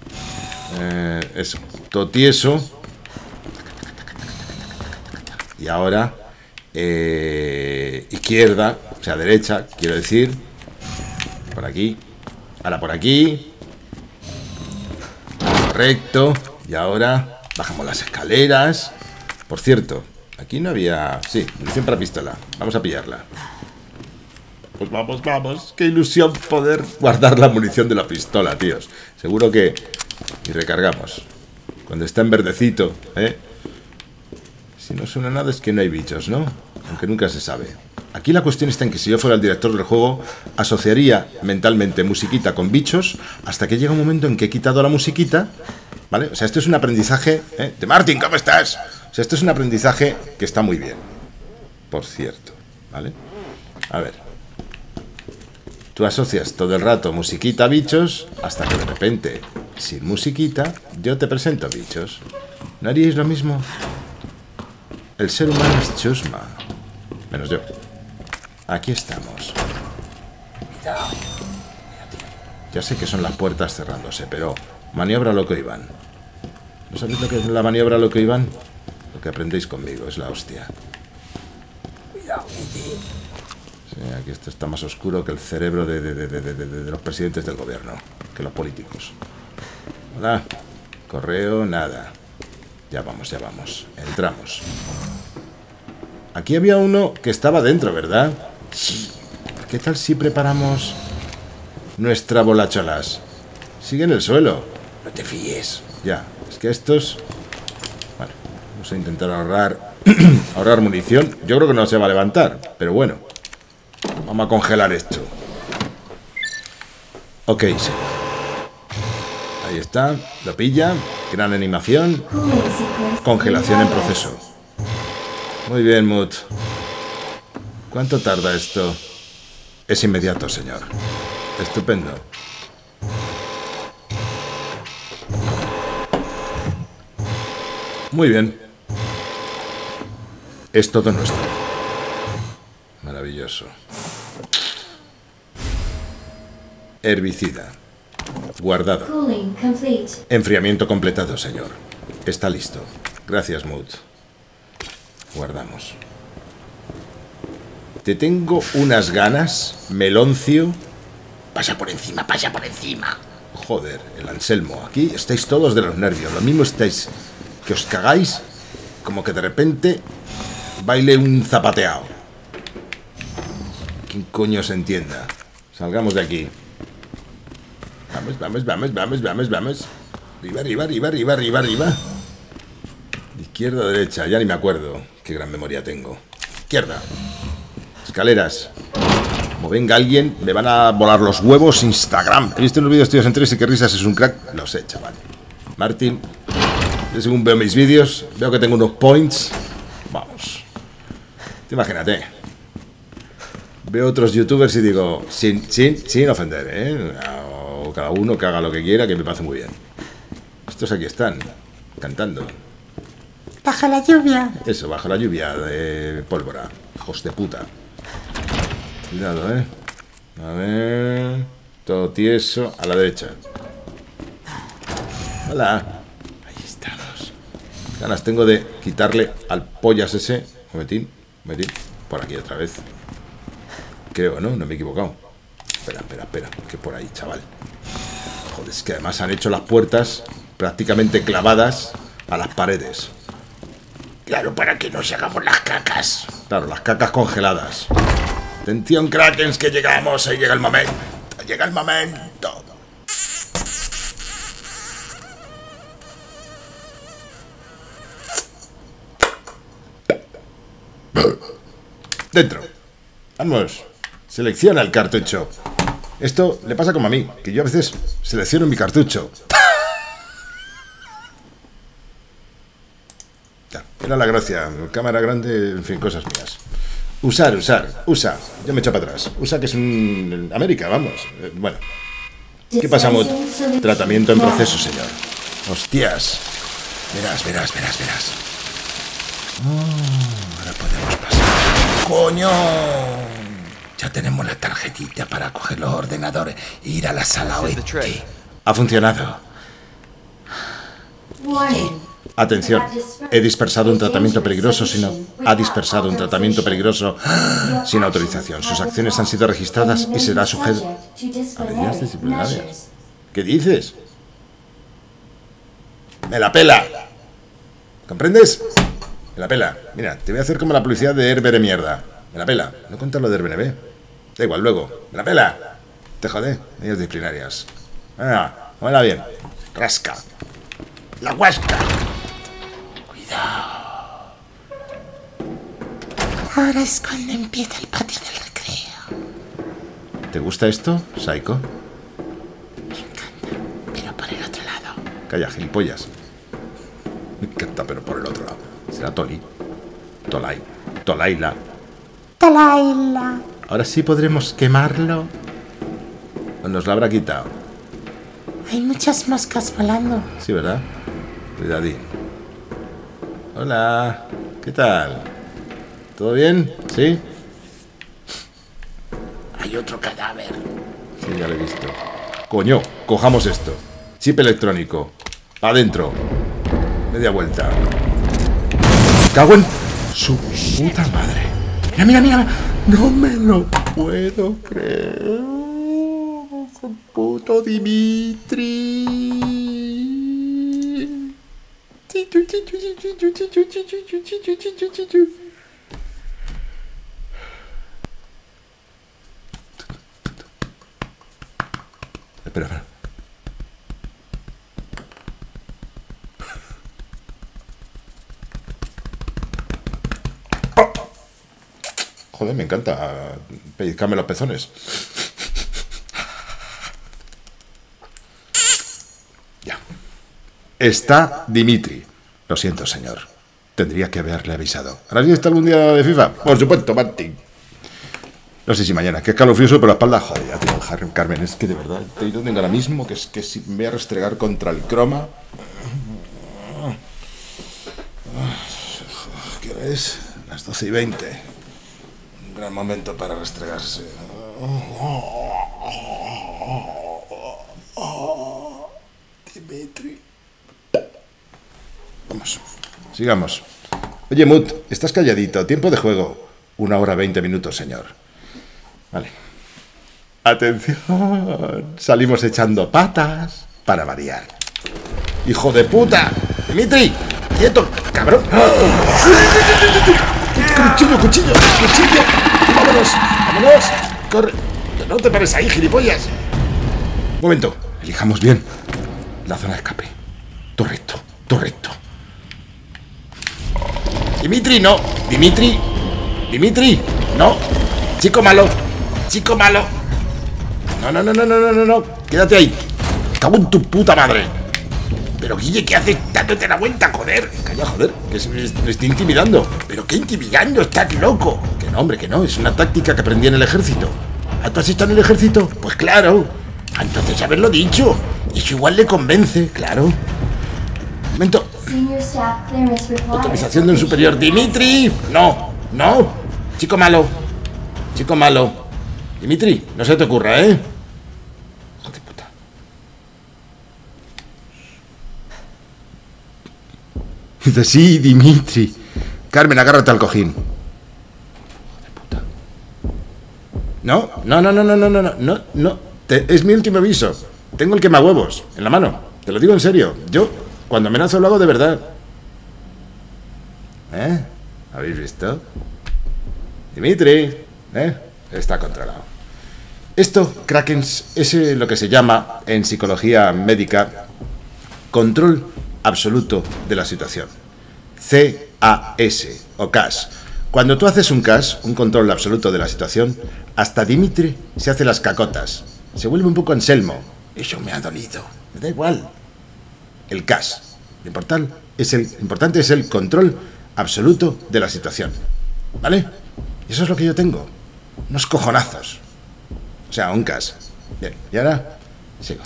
Eso. Todo tieso. Y ahora... izquierda. O sea, derecha, quiero decir. Por aquí. Ahora por aquí. Correcto. Y ahora bajamos las escaleras. Por cierto, aquí no había... Sí, munición para pistola. Vamos a pillarla. Pues vamos. Qué ilusión poder guardar la munición de la pistola, tíos. Seguro que... Y recargamos. Cuando está en verdecito, ¿eh? Si no suena nada es que no hay bichos, ¿no? Aunque nunca se sabe. Aquí la cuestión está en que si yo fuera el director del juego, asociaría mentalmente musiquita con bichos hasta que llega un momento en que he quitado la musiquita, ¿vale? O sea, esto es un aprendizaje, ¿eh? De Martín, ¿cómo estás? O sea, esto es un aprendizaje que está muy bien, por cierto, ¿vale? A ver. Tú asocias todo el rato musiquita a bichos hasta que de repente, sin musiquita, yo te presento bichos. ¿No haríais lo mismo? El ser humano es chusma. Menos yo. Aquí estamos. Cuidado. Ya sé que son las puertas cerrándose, pero maniobra loco Iván. ¿No sabéis lo que es la maniobra loco Iván? Lo que aprendéis conmigo, es la hostia. Cuidado, Guille. Sí, aquí esto está más oscuro que el cerebro de los presidentes del gobierno, que los políticos. Hola. Correo, nada. Ya vamos. Entramos. Aquí había uno que estaba dentro, ¿verdad? Sí. ¿Qué tal si preparamos nuestra bolacholas? Sigue en el suelo. No te fíes. Ya, es que estos... Bueno, vamos a intentar ahorrar munición. Yo creo que no se va a levantar, pero bueno. Vamos a congelar esto. Ok, sí. Ahí está, lo pilla. Gran animación. Congelación en proceso. Muy bien, Mood. ¿Cuánto tarda esto? Es inmediato, señor. Estupendo. Muy bien. Es todo nuestro. Maravilloso. Herbicida. Guardado. Enfriamiento completado, señor. Está listo. Gracias, Mood. Guardamos. Te tengo unas ganas, Meloncio. Pasa por encima. Joder, el Anselmo. Aquí estáis todos de los nervios. Lo mismo estáis que os cagáis, como que de repente baile un zapateado. ¿Quién coño se entienda? Salgamos de aquí. Vamos. Arriba. Izquierda, derecha, ya ni me acuerdo. Qué gran memoria tengo. Izquierda. Escaleras. Como venga alguien, me van a volar los huevos Instagram. He visto unos vídeos tíos en 3 y qué risas, es un crack. Lo sé, chaval. Martín, yo según veo mis vídeos, veo que tengo unos points. Vamos. Imagínate. Veo otros youtubers y digo, sin ofender, ¿eh? O cada uno que haga lo que quiera, que me parece muy bien. Estos aquí están, cantando. Bajo la lluvia. Eso, bajo la lluvia de pólvora. Hijos de puta. Cuidado, ¿eh? A ver... Todo tieso. A la derecha. Hola. Ahí estamos. Ganas tengo de quitarle al pollas ese. Momentín. Por aquí otra vez. Creo, ¿no? No me he equivocado. Espera. Que por ahí, chaval. Joder, es que además han hecho las puertas prácticamente clavadas a las paredes. Claro, para que nos hagamos las cacas. Claro, las cacas congeladas. Atención, Krakens, que llegamos. Ahí llega el momento. Llega el momento. Dentro. Vamos. Selecciona el cartucho. Esto le pasa como a mí, que yo a veces selecciono mi cartucho. Ya, era la gracia. Cámara grande, en fin, cosas mías. Usa. Yo me echo para atrás. Usa, que es un... América, vamos. Bueno. ¿Qué pasamos? Tratamiento en proceso, señor. Hostias. Verás. Ahora podemos pasar. ¡Coño! Ya tenemos la tarjetita para coger los ordenadores e ir a la sala oeste. Ha funcionado. Atención, he dispersado un tratamiento peligroso ha dispersado un tratamiento peligroso sin autorización. Sus acciones han sido registradas y será sujeto a medidas disciplinarias. ¿Qué dices? ¡Me la pela! ¿Comprendes? Me la pela. Mira, te voy a hacer como la publicidad de Herbere mierda. Me la pela. No cuentas lo de Herbere. Da igual, luego. Me la pela. Te jode. Medidas disciplinarias. Venga, vámonos bien. Rasca. La huasca. Ahora es cuando empieza el patio del recreo. ¿Te gusta esto, Psycho? Me encanta, pero por el otro lado. Calla, gilipollas. Me encanta, pero por el otro lado. Será Toli. Tolaila. Talaila. Ahora sí podremos quemarlo. ¿O nos lo habrá quitado? Hay muchas moscas volando. Sí, ¿verdad? Cuidadín. Hola. ¿Qué tal? ¿Todo bien? ¿Sí? Hay otro cadáver. Sí, ya lo he visto. Coño, cojamos esto. Chip electrónico. Adentro. Media vuelta. Cago en su puta madre. Mira. No me lo puedo creer. Ese puto Dimitri. Espera. Joder, me encanta pellizcarme los pezones. Ya. Está Dimitri. Lo siento, señor. Tendría que haberle avisado. ¿Harás fiesta algún día de FIFA? Por supuesto, Martín. No sé si mañana, que es calofrioso, pero la espalda, joder, ya, tío, Carmen, es que de verdad, te tengo ahora mismo, que es que si me voy a restregar contra el croma. ¿Qué hora es? Las 12:20. Un gran momento para restregarse. Dimitri. Vamos, sigamos. Oye, Mut, estás calladito. Tiempo de juego. 1 hora 20 minutos, señor. Vale. Atención. Salimos echando patas para variar. ¡Hijo de puta! ¡Dimitri! ¡Quieto, cabrón! ¡Cuchillo! ¡Vámonos! ¡Corre! ¡Que no te pares ahí, gilipollas! Un momento. Elijamos bien la zona de escape. Todo recto. Dimitri, no. Dimitri, no. Chico malo. No. Quédate ahí. Cago en tu puta madre. Pero Guille, ¿qué haces dándote la vuelta, joder? Calla, joder, que me estoy intimidando. ¿Pero qué intimidando? ¡Estás loco! Que no, hombre, que no. Es una táctica que aprendí en el ejército. ¿Ah, tú has estado en el ejército? Pues claro. Entonces haberlo dicho. Eso igual le convence. Claro. Momento. Senior staff clearance required. Autorización de un superior. ¡Dimitri! No, no. Chico malo. Chico malo. Dimitri, no se te ocurra, ¿eh? Hijo de puta. Dice, sí, Dimitri. Carmen, agárrate al cojín. Hijo de puta. No, no, no, no, no, no, no, no, no. Es mi último aviso. Tengo el quemahuevos en la mano. Te lo digo en serio. Yo, cuando amenazo, lo hago de verdad. ¿Eh? ¿Habéis visto? Dimitri, ¿eh? Está controlado. Esto, Krakens, es lo que se llama en psicología médica control absoluto de la situación. C-A-S o CAS. Cuando tú haces un CAS, un control absoluto de la situación, hasta Dimitri se hace las cacotas. Se vuelve un poco Anselmo. Eso me ha dolido. Me da igual. El CAS. Lo importante es el control absoluto de la situación. ¿Vale? Y eso es lo que yo tengo. Unos cojonazos. O sea, un CAS. Bien, y ahora sigo.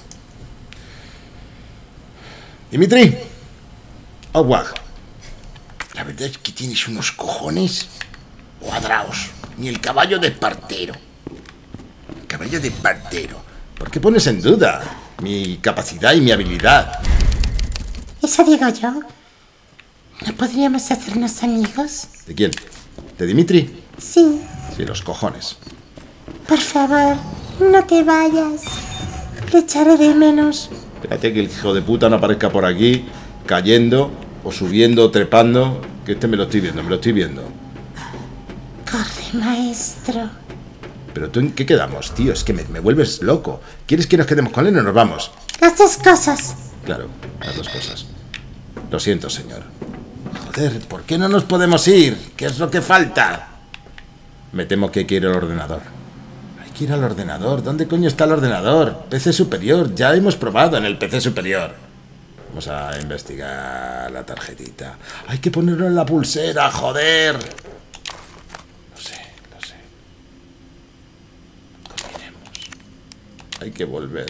Dimitri. Wag. La verdad es que tienes unos cojones cuadrados. Ni el caballo de partero. Caballo de partero. ¿Por qué pones en duda mi capacidad y mi habilidad? Eso digo yo. ¿No podríamos hacernos amigos? ¿De quién? ¿De Dimitri? Sí. Sí, los cojones. Por favor, no te vayas. Le echaré de menos. Espérate que el hijo de puta no aparezca por aquí, cayendo, o subiendo, o trepando. Que me lo estoy viendo. Corre, maestro. ¿Pero tú en qué quedamos, tío? Es que me vuelves loco. ¿Quieres que nos quedemos con él o nos vamos? Las dos cosas. Claro, las dos cosas. Lo siento, señor. Joder, ¿por qué no nos podemos ir? ¿Qué es lo que falta? Me temo que hay que ir al ordenador. Hay que ir al ordenador. ¿Dónde coño está el ordenador? PC superior. Ya hemos probado en el PC superior. Vamos a investigar la tarjetita. Hay que ponerlo en la pulsera, joder. Lo sé. Combinemos. Hay que volver.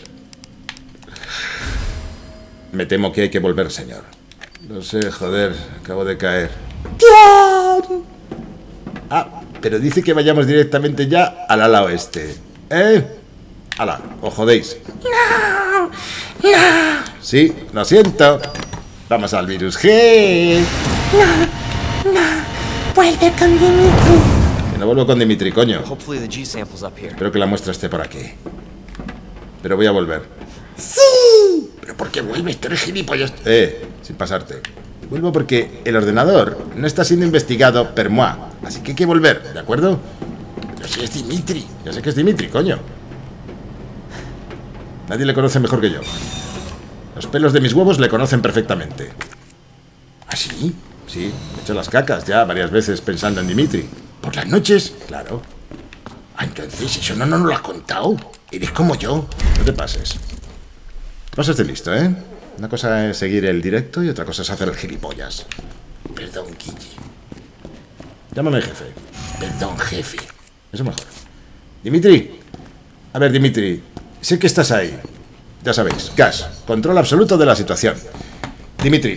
Me temo que hay que volver, señor. No sé, joder. Acabo de caer. ¡Bien! Ah, pero dice que vayamos directamente ya al ala oeste. ¿Eh? Ala, os jodéis. ¡No! ¡No! Sí, lo siento. Vamos al virus G. ¡No! ¡Vuelve con Dimitri! Que no vuelvo con Dimitri, coño. Hopefully the G sample's up here. Espero que la muestra esté por aquí. Pero voy a volver. ¡Sí! ¿Pero por qué vuelves? Tú eres gilipollas. Sin pasarte. Vuelvo porque el ordenador no está siendo investigado per moi. Así que hay que volver, ¿de acuerdo? Pero si es Dimitri. Ya sé que es Dimitri, coño. Nadie le conoce mejor que yo. Los pelos de mis huevos le conocen perfectamente. ¿Ah, sí? Sí, he hecho las cacas ya varias veces pensando en Dimitri. ¿Por las noches? Claro, Ah, entonces eso no lo has contado. Eres como yo. no te pases. No estés listo, ¿eh? Una cosa es seguir el directo y otra cosa es hacer el gilipollas. Perdón, Guille. Llámame jefe. Perdón, jefe. Eso mejor. Dimitri. A ver, Dimitri. Sé que estás ahí. Ya sabéis. Gas. Control absoluto de la situación. Dimitri.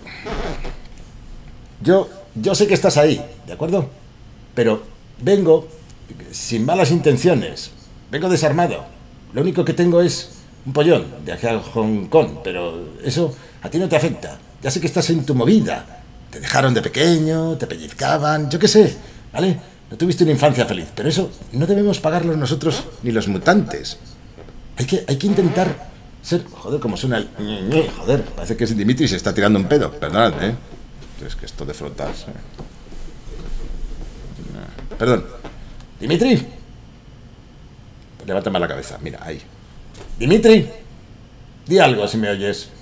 Yo sé que estás ahí, ¿de acuerdo? Pero vengo sin malas intenciones. Vengo desarmado. Lo único que tengo es un pollón de aquí a Hong Kong. Pero eso a ti no te afecta. Ya sé que estás en tu movida. Te dejaron de pequeño, te pellizcaban, yo qué sé, ¿vale? No tuviste una infancia feliz, pero eso no debemos pagarlo nosotros ni los mutantes. Hay que intentar ser... Joder, como suena el... Joder, parece que es Dimitri y se está tirando un pedo. Perdonad, ¿eh? Es que esto de frotarse... Perdón. ¿Dimitri? Levántame la cabeza, mira, ahí. ¿Dimitri? Di algo si me oyes.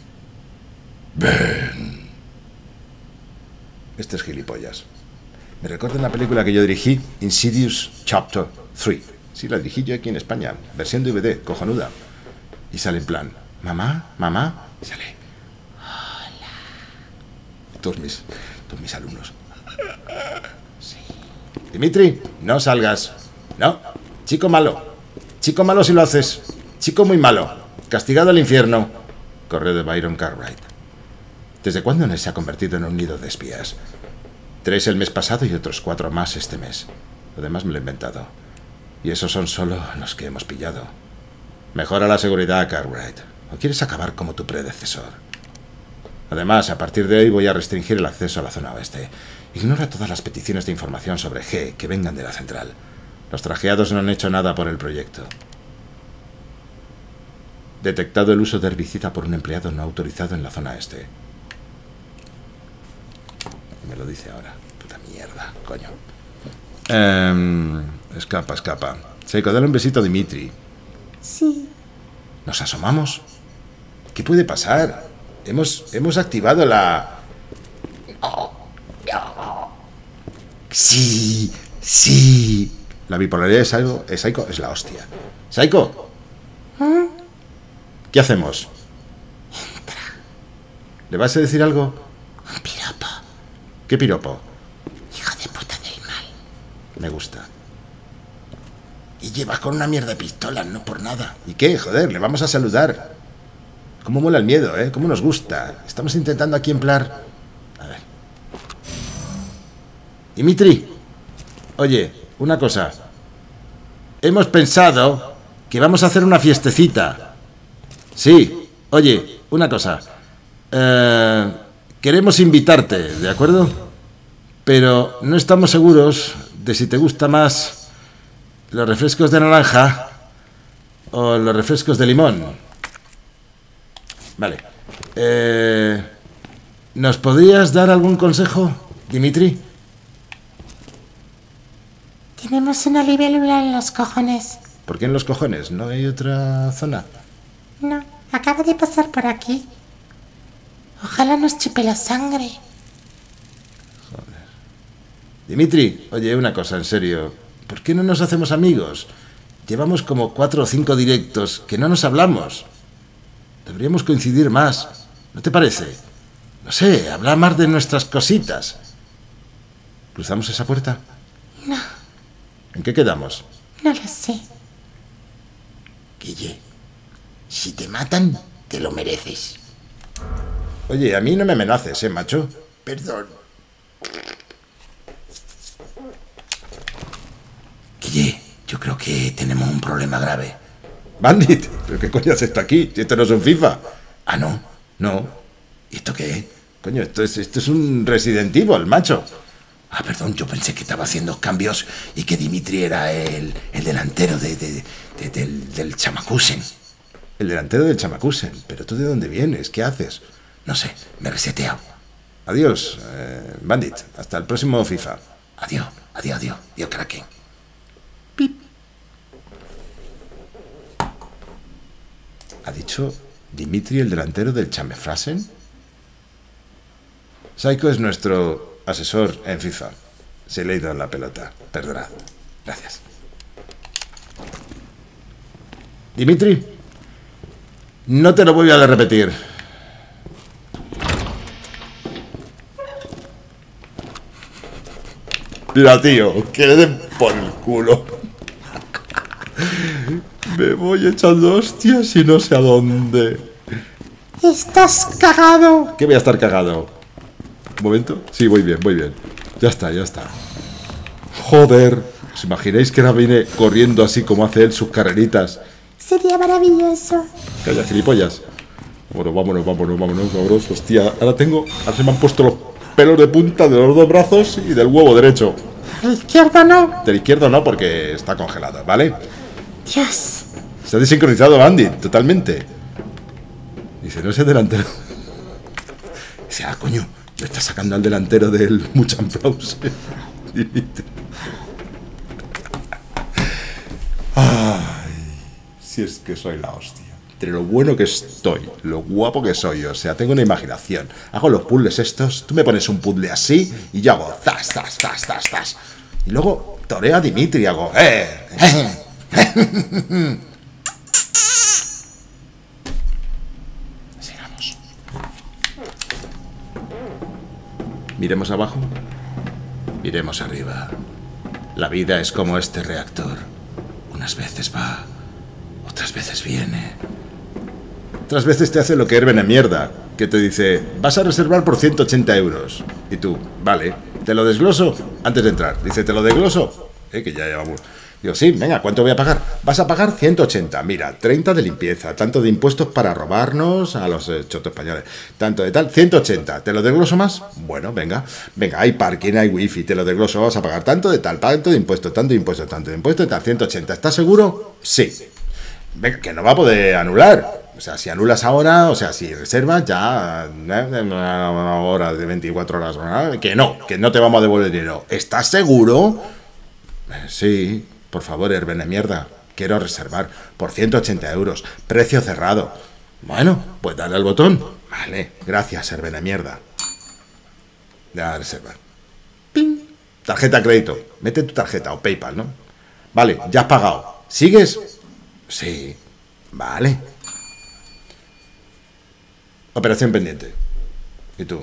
Ven. Este es gilipollas. Me recuerda en la película que yo dirigí, Insidious Chapter 3. Sí, la dirigí yo aquí en España, versión DVD, cojonuda. Y sale en plan, mamá, mamá, y sale, hola. Todos mis alumnos. Sí. Dimitri, no salgas. No, chico malo. Chico malo si lo haces. Chico muy malo. Castigado al infierno. Correo de Byron Cartwright. ¿Desde cuándo NES se ha convertido en un nido de espías? 3 el mes pasado y otros 4 más este mes. Lo demás me lo he inventado. Y esos son solo los que hemos pillado. Mejora la seguridad, Cartwright. ¿O quieres acabar como tu predecesor? Además, a partir de hoy voy a restringir el acceso a la zona oeste. Ignora todas las peticiones de información sobre G que vengan de la central. Los trajeados no han hecho nada por el proyecto. Detectado el uso de herbicida por un empleado no autorizado en la zona este. Me lo dice ahora. Puta mierda, coño. Escapa. Seiko, dale un besito a Dimitri. Sí. ¿Nos asomamos? ¿Qué puede pasar? Hemos activado la... Sí. La bipolaridad de Saiko es la hostia. Saiko. ¿Qué hacemos? Entra. ¿Le vas a decir algo? Un piropo. ¿Qué piropo? Hijo de puta del mal. Me gusta. Y llevas con una mierda de pistola, no por nada. ¿Y qué? Joder, le vamos a saludar. Cómo mola el miedo, ¿eh? Cómo nos gusta. Estamos intentando aquí emplear... A ver. Dimitri. Oye, una cosa. Hemos pensado que vamos a hacer una fiestecita. Sí. Oye, una cosa. Queremos invitarte, ¿de acuerdo? Pero no estamos seguros de si te gusta más los refrescos de naranja o los refrescos de limón. Vale. ¿Nos podrías dar algún consejo, Dimitri? Tenemos una libélula en los cojones. ¿Por qué en los cojones? ¿No hay otra zona? No, acaba de pasar por aquí. Ojalá nos chupe la sangre. Dimitri, oye, una cosa, en serio. ¿Por qué no nos hacemos amigos? Llevamos como 4 o 5 directos que no nos hablamos. Deberíamos coincidir más. ¿No te parece? No sé, hablar más de nuestras cositas. ¿Cruzamos esa puerta? No, ¿En qué quedamos? no lo sé. Guille, si te matan, te lo mereces. Oye, a mí no me amenaces, macho. Perdón. Guille, yo creo que tenemos un problema grave. Bandit, ¿pero qué coño hace esto aquí? Si esto no es un FIFA. Ah, ¿no? No. ¿Y esto qué es? Coño, esto es un Resident Evil, macho. Ah, perdón, yo pensé que estaba haciendo cambios y que Dimitri era el delantero del Chamakusen. El delantero del Chamakusen. ¿Pero tú de dónde vienes? ¿Qué haces? No sé, me he reseteado. Adiós, Bandit. Hasta el próximo FIFA. Adiós, Kraken. Pip. ¿Ha dicho Dimitri el delantero del Chamefrasen? Saiko es nuestro asesor en FIFA. Se le ha ido la pelota. Perdonad. Gracias. Dimitri, no te lo voy a repetir. Mira, tío, que le den por el culo. Me voy echando hostias y no sé a dónde. Estás cagado. ¿Qué voy a estar cagado? ¿Un momento? Sí, voy bien. Ya está. Joder. ¿Os imagináis que ahora viene corriendo así como hace él sus carreritas? Sería maravilloso. Calla, gilipollas. Bueno, vámonos, cabros. Hostia, ahora se me han puesto los pelos de punta de los 2 brazos y del huevo derecho. A la izquierda no. Del izquierdo no, porque está congelado, ¿vale? Dios. Se ha desincronizado Bandit, totalmente. Dice, no es el delantero. Dice, coño, me está sacando al delantero del Muchanflause. Ay, si es que soy la hostia. Entre lo bueno que estoy, lo guapo que soy, o sea, tengo una imaginación. Hago los puzzles estos, tú me pones un puzzle así y yo hago zas. Y luego toreo a Dimitri y hago Sigamos. Miremos abajo. Miremos arriba. La vida es como este reactor. Unas veces va, otras veces viene. Otras veces te hace lo que herben en mierda. que te dice, vas a reservar por 180 euros. Y tú, vale, ¿te lo desgloso? Antes de entrar. Dice, ¿te lo desgloso? Que ya llevamos. Digo, sí, venga, ¿cuánto voy a pagar? Vas a pagar 180, mira, 30 de limpieza, tanto de impuestos para robarnos a los chotos españoles, tanto de tal, 180, ¿te lo desgloso más? Bueno, venga, hay parking, hay wifi, te lo desgloso, vas a pagar tanto de tal, tanto de impuestos, tanto de impuestos, tanto de impuestos, tal, 180, ¿estás seguro? Sí. Venga, que no va a poder anular. O sea, si anulas ahora, o sea, si reservas ya una hora de 24 horas, que no te vamos a devolver dinero. ¿Estás seguro? Sí. Por favor, Herbene mierda, quiero reservar por 180 euros, precio cerrado. Bueno, pues dale al botón. Vale, gracias, Herbene mierda. Ya reservar. ¡Ping! Tarjeta de crédito. Mete tu tarjeta o PayPal, ¿no? Vale, ya has pagado. ¿Sigues? Sí. Vale. Operación pendiente. ¿Y tú?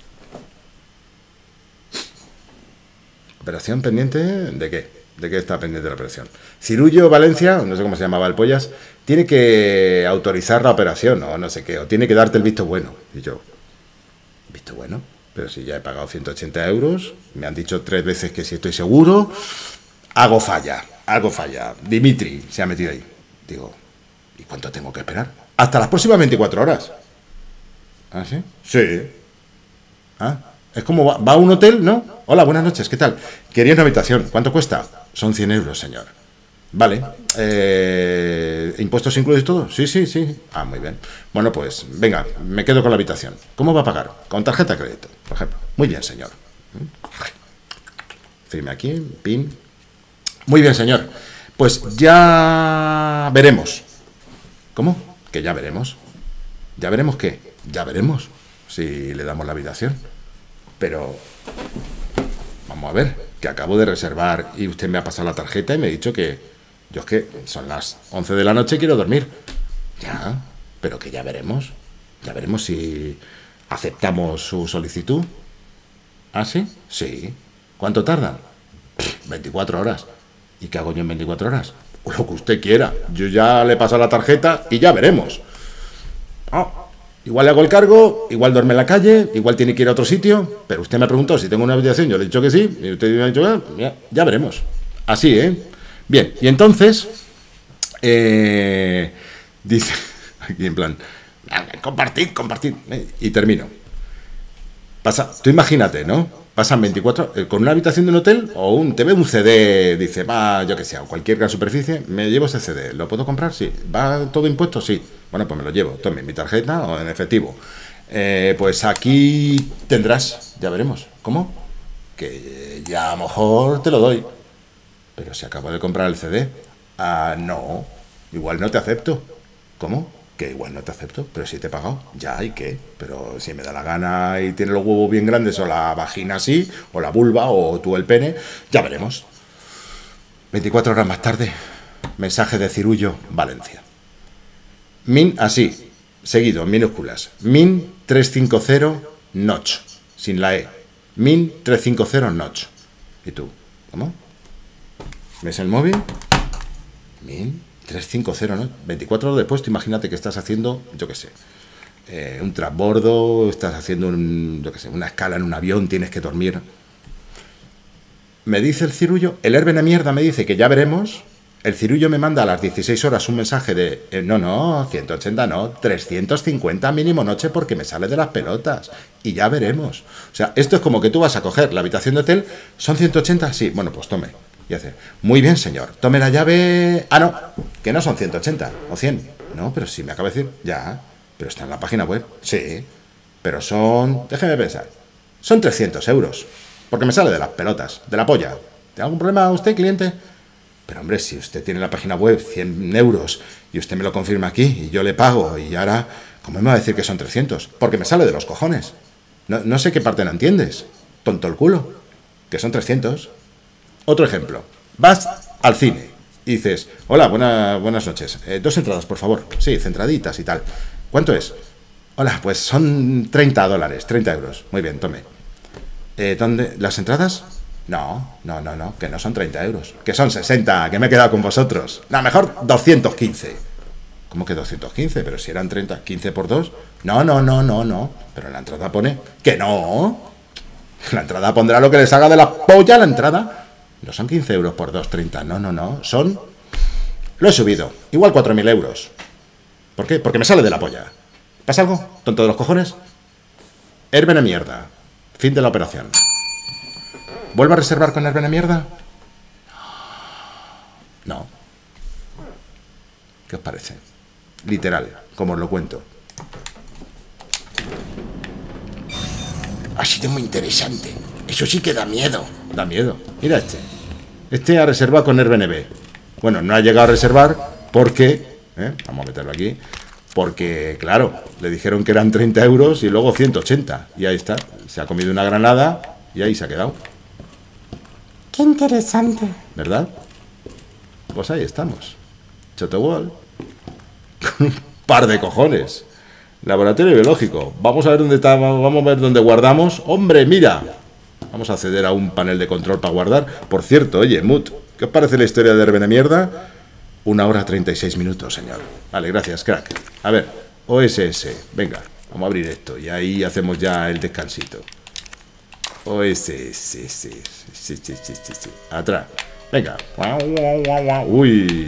¿Operación pendiente de qué? ¿De qué está pendiente la operación? Cirullo Valencia, no sé cómo se llamaba el pollas, tiene que autorizar la operación o no sé qué, o tiene que darte el visto bueno. Y yo, ¿visto bueno? Pero si ya he pagado 180 euros, me han dicho 3 veces que si estoy seguro, algo falla. Dimitri se ha metido ahí. Digo, ¿y cuánto tengo que esperar? Hasta las próximas 24 horas. ¿Ah, sí? Sí. ¿Ah? Es como va a un hotel, ¿no? Hola, buenas noches, ¿qué tal? Quería una habitación. ¿Cuánto cuesta? Son 100 euros, señor. Vale. ¿Impuestos incluidos todo? Sí. Ah, muy bien. Bueno, pues, venga, me quedo con la habitación. ¿Cómo va a pagar? Con tarjeta de crédito, por ejemplo. Muy bien, señor. Firme aquí, pin. Muy bien, señor. Pues ya veremos. ¿Cómo? Que ya veremos. ¿Ya veremos qué? Ya veremos si le damos la habitación. Pero vamos a ver, que acabo de reservar y usted me ha pasado la tarjeta y me ha dicho que yo es que son las 11 de la noche y quiero dormir. Ya, pero que ya veremos si aceptamos su solicitud. ¿Ah, sí? Sí. ¿Cuánto tardan? 24 horas. ¿Y qué hago yo en 24 horas? Lo que usted quiera. Yo ya le he pasado la tarjeta y ya veremos. Igual le hago el cargo, igual duerme en la calle, igual tiene que ir a otro sitio, pero usted me ha preguntado si tengo una habitación, yo le he dicho que sí, y usted me ha dicho, ya veremos. Así, ¿eh? Bien, y entonces, dice, aquí en plan, compartid, y termino. Tú imagínate, ¿no? Pasan 24, con una habitación de un hotel o te ve un CD, dice, yo que sé, o cualquier gran superficie, me llevo ese CD, ¿lo puedo comprar? Sí. ¿Va todo impuesto? Sí. Bueno, pues me lo llevo, tome mi tarjeta o en efectivo. Pues aquí tendrás, ya veremos. ¿Cómo? Que ya a lo mejor te lo doy. Pero si acabo de comprar el CD. No, igual no te acepto. ¿Cómo? Que igual no te acepto, pero si te he pagado, ya, ¿y qué? Pero si me da la gana y tiene los huevos bien grandes, o la vagina así, o la vulva, o tú el pene, ya veremos. 24 horas más tarde, mensaje de Cirullo, Valencia. Min, así, seguido, en minúsculas. Min 350 Notch, sin la E. Min 350 Notch. ¿Y tú? ¿Cómo? ¿Ves el móvil? Min 350, ¿no? 24 horas después, tú imagínate que estás haciendo, yo qué sé, un transbordo, estás haciendo una escala en un avión, tienes que dormir. Me dice el Cirullo, el Herbene mierda me dice que ya veremos. El Cirullo me manda a las 16 horas un mensaje de, no, 180 no, 350 mínimo noche porque me sale de las pelotas. Y ya veremos. O sea, esto es como que tú vas a coger la habitación de hotel, ¿son 180? Sí, bueno, pues tome. Y hace, muy bien, señor, tome la llave. No, que no son 180 o 100. No, pero sí, me acaba de decir, ya, pero está en la página web. Sí, pero son, déjeme pensar, son 300 euros, porque me sale de las pelotas, de la polla. ¿Tiene algún problema usted, cliente? Pero hombre, si usted tiene la página web 100 euros y usted me lo confirma aquí y yo le pago y ahora, ¿cómo me va a decir que son 300? Porque me sale de los cojones. No sé qué parte no entiendes. Tonto el culo. Que son 300. Otro ejemplo. Vas al cine y dices, hola, buenas noches. 2 entradas, por favor. Sí, centraditas y tal. ¿Cuánto es? Hola, pues son $30, 30 euros. Muy bien, tome. ¿Dónde? ¿Las entradas? No, que no son 30 euros. Que son 60, que me he quedado con vosotros. No, mejor 215. ¿Cómo que 215? Pero si eran 30, 15 por 2. No, no, no, no, no. Pero en la entrada pone que no. La entrada pondrá lo que les haga de la polla la entrada. No son 15 euros por 2,30. No, no, no. Son... Lo he subido. Igual 4.000 euros. ¿Por qué? Porque me sale de la polla. ¿Pasa algo? ¿Tonto de los cojones? Herbene mierda. Fin de la operación. ¿Vuelvo a reservar con Herbene mierda? No. ¿Qué os parece? Literal, como os lo cuento. Ha sido muy interesante. Eso sí que da miedo. Da miedo. Mira este. Este ha reservado con Airbnb. Bueno, no ha llegado a reservar porque... vamos a meterlo aquí. Porque, claro, le dijeron que eran 30 euros y luego 180. Y ahí está. Se ha comido una granada y ahí se ha quedado. Qué interesante. ¿Verdad? Pues ahí estamos. Chotewall. Con un par de cojones. Laboratorio biológico. Vamos a ver dónde está. Vamos a ver dónde guardamos. ¡Hombre, mira! Vamos a acceder a un panel de control para guardar. Por cierto, oye, Mut, ¿qué os parece la historia de Herbene mierda? 1 hora 36 minutos, señor. Vale, gracias, crack. A ver, OSS. Venga, vamos a abrir esto. Y ahí hacemos ya el descansito. OSS. Sí. Atrás. Venga. Uy.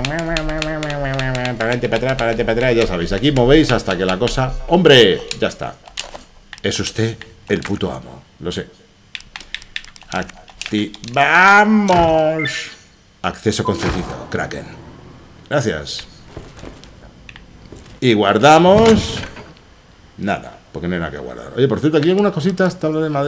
Para adelante, para atrás. Ya sabéis, aquí movéis hasta que la cosa... ¡Hombre! Ya está. Es usted el puto amo. Lo sé. ¡Activamos! Acceso concedido, Kraken. Gracias. Y guardamos... Nada, porque no hay nada que guardar. Oye, por cierto, aquí hay algunas cositas. Tabla de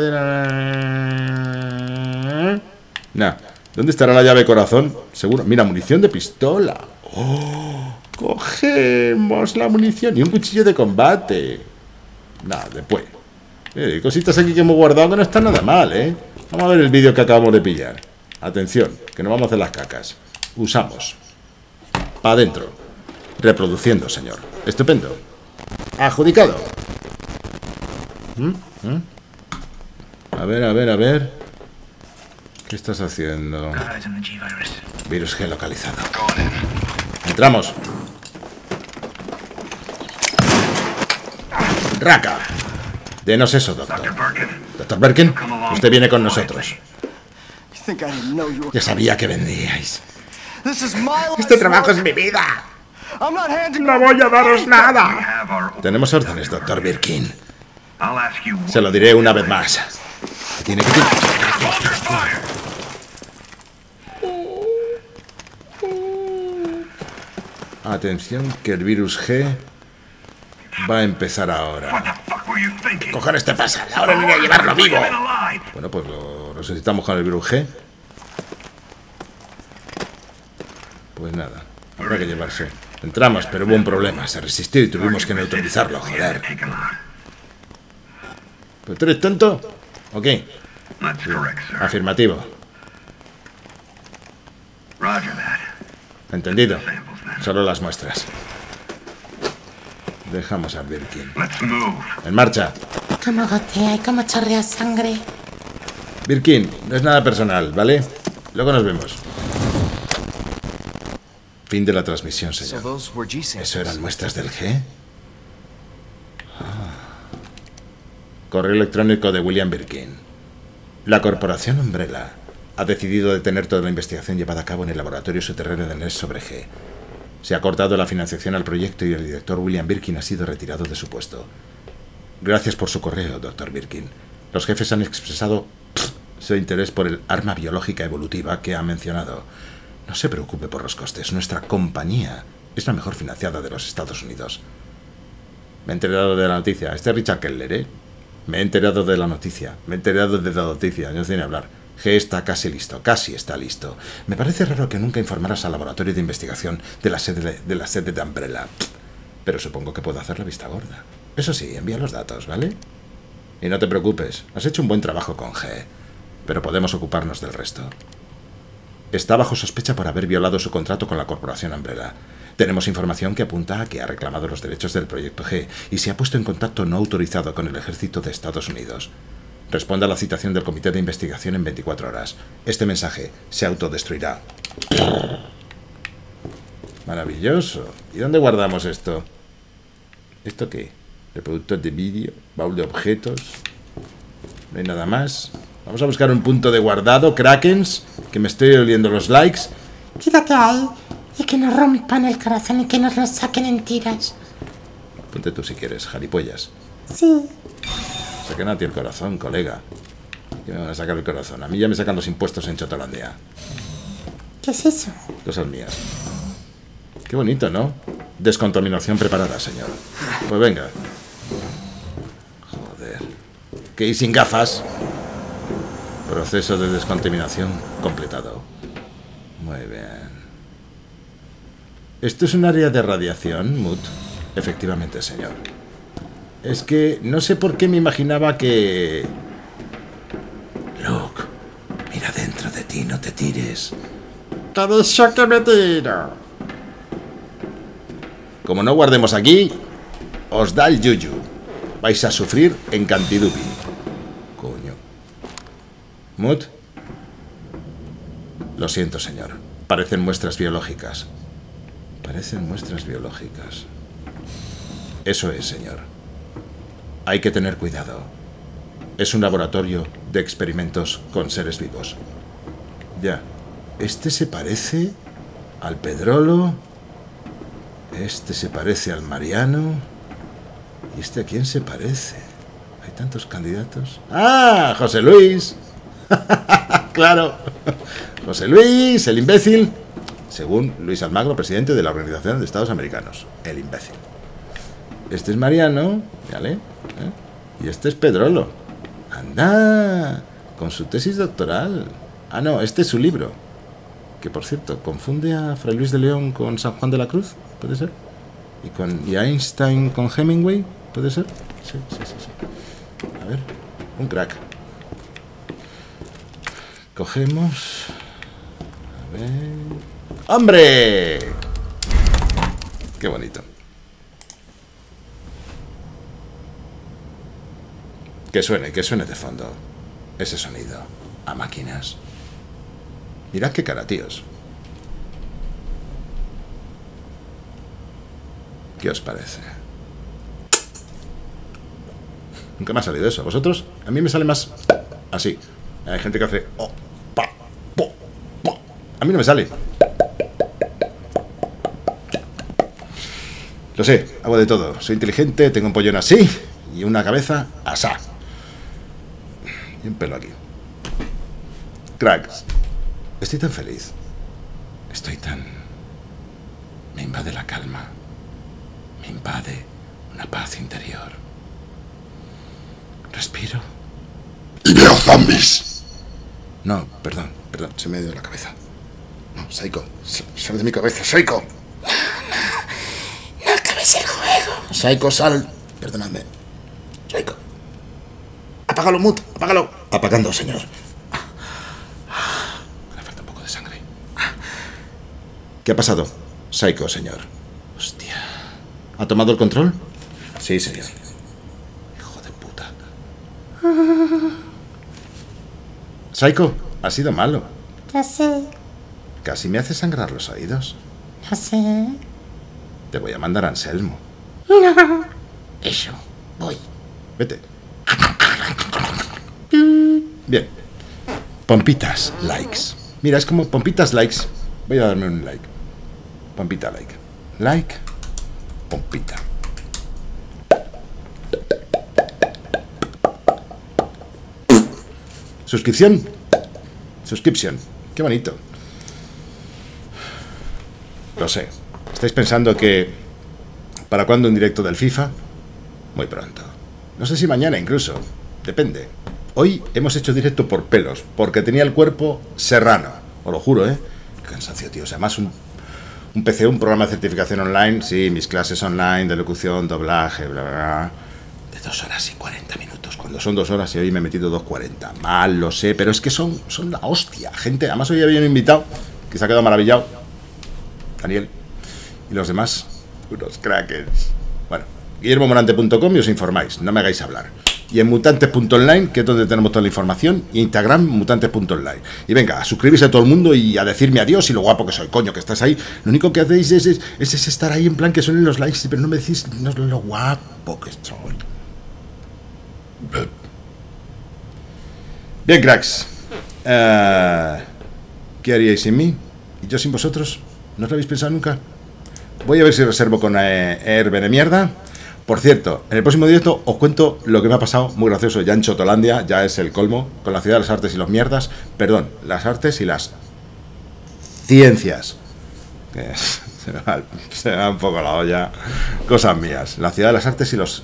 madera... Nah. ¿Dónde estará la llave corazón? Seguro. Mira, munición de pistola. ¡Oh! Cogemos la munición. Y un cuchillo de combate. Nada, después. Hay cositas aquí que hemos guardado que no están nada mal, ¿eh? Vamos a ver el vídeo que acabamos de pillar. Atención, que nos vamos a hacer las cacas. Usamos. Para adentro. Reproduciendo, señor. Estupendo. Adjudicado. A ver. ¿Qué estás haciendo? Virus G localizado. Entramos. Raka. Denos eso, doctor. Doctor Birkin, usted viene con nosotros. Ya sabía que vendríais. Este trabajo es mi vida. No voy a daros nada. Tenemos órdenes, doctor Birkin. Se lo diré una vez más. Tiene que... Atención, que el virus G va a empezar ahora. ¿Qué cojones te pasa? Ahora ni a llevarlo vivo. Bueno, pues lo necesitamos con el virus G. Pues nada, habrá que llevarse. Entramos, pero hubo un problema. Se resistió y tuvimos que neutralizarlo, joder. ¿Pero tú eres tonto? ¿O qué? Sí. Afirmativo. Entendido. Solo las muestras. Dejamos al Birkin. En marcha. Cómo gotea y cómo chorrea sangre. Birkin, no es nada personal, ¿vale? Luego nos vemos. Fin de la transmisión, señor. ¿Eso eran muestras del G? Correo electrónico de William Birkin. La corporación Umbrella ha decidido detener toda la investigación llevada a cabo en el laboratorio subterráneo de NES sobre G. Se ha cortado la financiación al proyecto y el director William Birkin ha sido retirado de su puesto. Gracias por su correo, Dr. Birkin. Los jefes han expresado su interés por el arma biológica evolutiva que ha mencionado. No se preocupe por los costes. Nuestra compañía es la mejor financiada de los Estados Unidos. Me he enterado de la noticia. Este es Richard Keller, ¿eh? Me he enterado de la noticia. No sé ni hablar. G está casi listo. Casi está listo. Me parece raro que nunca informaras al laboratorio de investigación de la sede de Umbrella. Pero supongo que puedo hacer la vista gorda. Eso sí, envía los datos, ¿vale? Y no te preocupes. Has hecho un buen trabajo con G. Pero podemos ocuparnos del resto. Está bajo sospecha por haber violado su contrato con la corporación Umbrella. Tenemos información que apunta a que ha reclamado los derechos del proyecto G y se ha puesto en contacto no autorizado con el ejército de Estados Unidos. Responda a la citación del comité de investigación en 24 horas. Este mensaje se autodestruirá. Maravilloso. ¿Y dónde guardamos esto? ¿Esto qué? Reproductor de vídeo, baúl de objetos. No hay nada más. Vamos a buscar un punto de guardado, Krakens, que me estoy oliendo los likes. Quédate ahí y que nos rompan el corazón y que nos lo saquen en tiras. Ponte tú si quieres, jaripollas. Sí. Saquen a ti el corazón, colega. ¿Qué me van a sacar el corazón? A mí ya me sacan los impuestos en Chotolandia. ¿Qué es eso? Cosas mías. Qué bonito, ¿no? Descontaminación preparada, señor. Pues venga. Joder. ¿Qué? ¿Y sin gafas? Proceso de descontaminación completado. Muy bien. ¿Esto es un área de radiación, Mut? Efectivamente, señor. Es que no sé por qué me imaginaba que... Luke, mira dentro de ti, no te tires. ¡Te he dicho que me tiro! Como no guardemos aquí, os da el yuyu. Vais a sufrir en Cantidupi. Coño. ¿Mut? Lo siento, señor. Parecen muestras biológicas. Parecen muestras biológicas. Eso es, señor. Hay que tener cuidado. Es un laboratorio de experimentos con seres vivos. Ya. Este se parece al Pedrolo. Este se parece al Mariano. ¿Y este a quién se parece? Hay tantos candidatos. ¡Ah! José Luis. Claro. José Luis, el imbécil. Según Luis Almagro, presidente de la Organización de Estados Americanos. El imbécil. Este es Mariano. ¿Vale? Y este es Pedrolo. ¡Anda! Con su tesis doctoral. Ah, no, este es su libro. Que, por cierto, confunde a Fray Luis de León con San Juan de la Cruz. ¿Puede ser? ¿Y Einstein con Hemingway? ¿Puede ser? Sí. A ver, un crack. Cogemos... A ver... ¡Hombre! ¡Qué bonito! Que suene de fondo. Ese sonido. A máquinas. Mirad qué cara, tíos. ¿Qué os parece? Nunca me ha salido eso. ¿Vosotros? A mí me sale más así. Hay gente que hace... Oh, pa, po, po. A mí no me sale. Lo sé, hago de todo. Soy inteligente, tengo un pollón así y una cabeza asá. Y un pelo aquí. Cracks. Estoy tan feliz. Estoy tan... Me invade la calma. Me invade una paz interior. Respiro. ¡Y veo zombies! No, perdón, se me ha ido la cabeza. No, Psycho, sal de mi cabeza, Psycho. No acabes el juego. Psycho, sal. Perdonadme. Psycho. Apágalo, Mut, apágalo. Apagando, señor. Me falta un poco de sangre. ¿Qué ha pasado? Psycho, señor. Hostia. ¿Ha tomado el control? Sí, señor. Hijo de puta. Psycho, ha sido malo. Ya sé, Casi me hace sangrar los oídos. ya sé. Te voy a mandar a Anselmo. No. Eso, voy. Vete. Bien. Pompitas, likes. Mira, es como pompitas, likes. Voy a darme un like. Pompita, like. Like. Pompita. Suscripción. Suscripción. Qué bonito. Lo sé. ¿Estáis pensando que... ¿Para cuándo un directo del FIFA? Muy pronto. No sé si mañana incluso. Depende. Hoy hemos hecho directo por pelos, porque tenía el cuerpo serrano. Os lo juro, ¿eh? Qué cansancio, tío. O sea, además un PC, un programa de certificación online. Sí, mis clases online de locución, doblaje, bla, bla, bla. De 2 horas y 40 minutos. Cuando son 2 horas y hoy me he metido 2:40. Mal, lo sé, pero es que son la hostia. Gente, además hoy había un invitado que se ha quedado maravillado. Daniel. Y los demás, unos crackers. Bueno, guillermomorante.com y os informáis. No me hagáis hablar. y en mutantes.online, que es donde tenemos toda la información, y Instagram, mutantes.online. Y venga, a suscribirse a todo el mundo y a decirme adiós y lo guapo que soy, coño, que estás ahí. Lo único que hacéis es estar ahí en plan que suenen los likes, pero no me decís no, lo guapo que soy. Bien, cracks. ¿Qué haríais sin mí? ¿Y yo sin vosotros? ¿No os lo habéis pensado nunca? Voy a ver si reservo con Airbe de mierda. Por cierto, en el próximo directo os cuento lo que me ha pasado, muy gracioso, ya en Chotolandia, ya es el colmo, con la ciudad de las artes y las mierdas, perdón, las artes y las ciencias. Se me va un poco la olla, cosas mías. La ciudad de las artes y las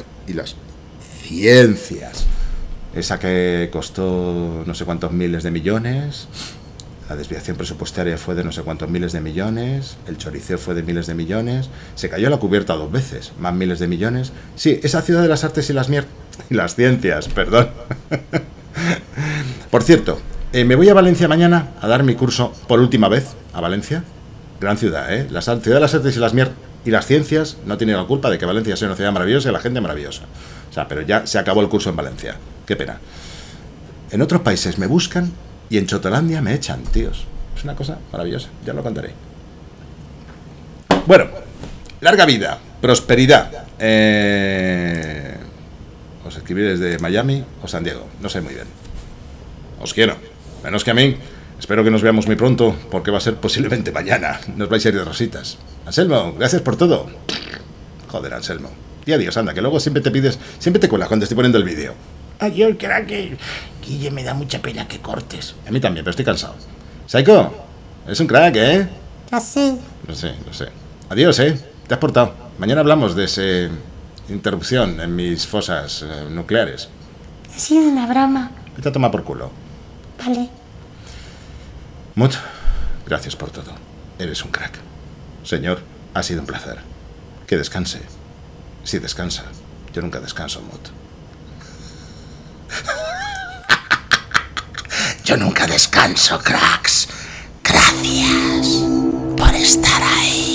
ciencias. Esa que costó no sé cuántos miles de millones, la desviación presupuestaria fue de no sé cuántos miles de millones, el choriceo fue de miles de millones, se cayó la cubierta 2 veces, más miles de millones. Sí, esa ciudad de las artes y las ciencias, perdón. Por cierto, me voy a Valencia mañana a dar mi curso por última vez a Valencia. Gran ciudad, ¿eh? La ciudad de las artes y las ciencias no tiene la culpa de que Valencia sea una ciudad maravillosa y la gente maravillosa. O sea, pero ya se acabó el curso en Valencia. Qué pena. En otros países me buscan y en Chotolandia me echan, tíos. Es una cosa maravillosa, ya lo contaré. Bueno, larga vida, prosperidad. Os escribí desde Miami o San Diego, no sé muy bien. Os quiero, menos que a mí. Espero que nos veamos muy pronto, porque va a ser posiblemente mañana. Nos vais a ir de rositas. Anselmo, gracias por todo. Joder, Anselmo. Y adiós, anda, que luego siempre te cuelas cuando estoy poniendo el vídeo. Adiós, crack. Guille, me da mucha pena que cortes. A mí también, pero estoy cansado. Psycho, eres un crack, ¿eh? Ya sé. Lo sé. Adiós, ¿eh? Te has portado. Mañana hablamos de esa interrupción en mis fosas nucleares. Ha sido una broma. Vete a tomar por culo. Vale. Mut, gracias por todo. Eres un crack. Señor, ha sido un placer. Que descanse. Sí, descansa. Yo nunca descanso, Mut. Yo nunca descanso, cracks. Gracias por estar ahí.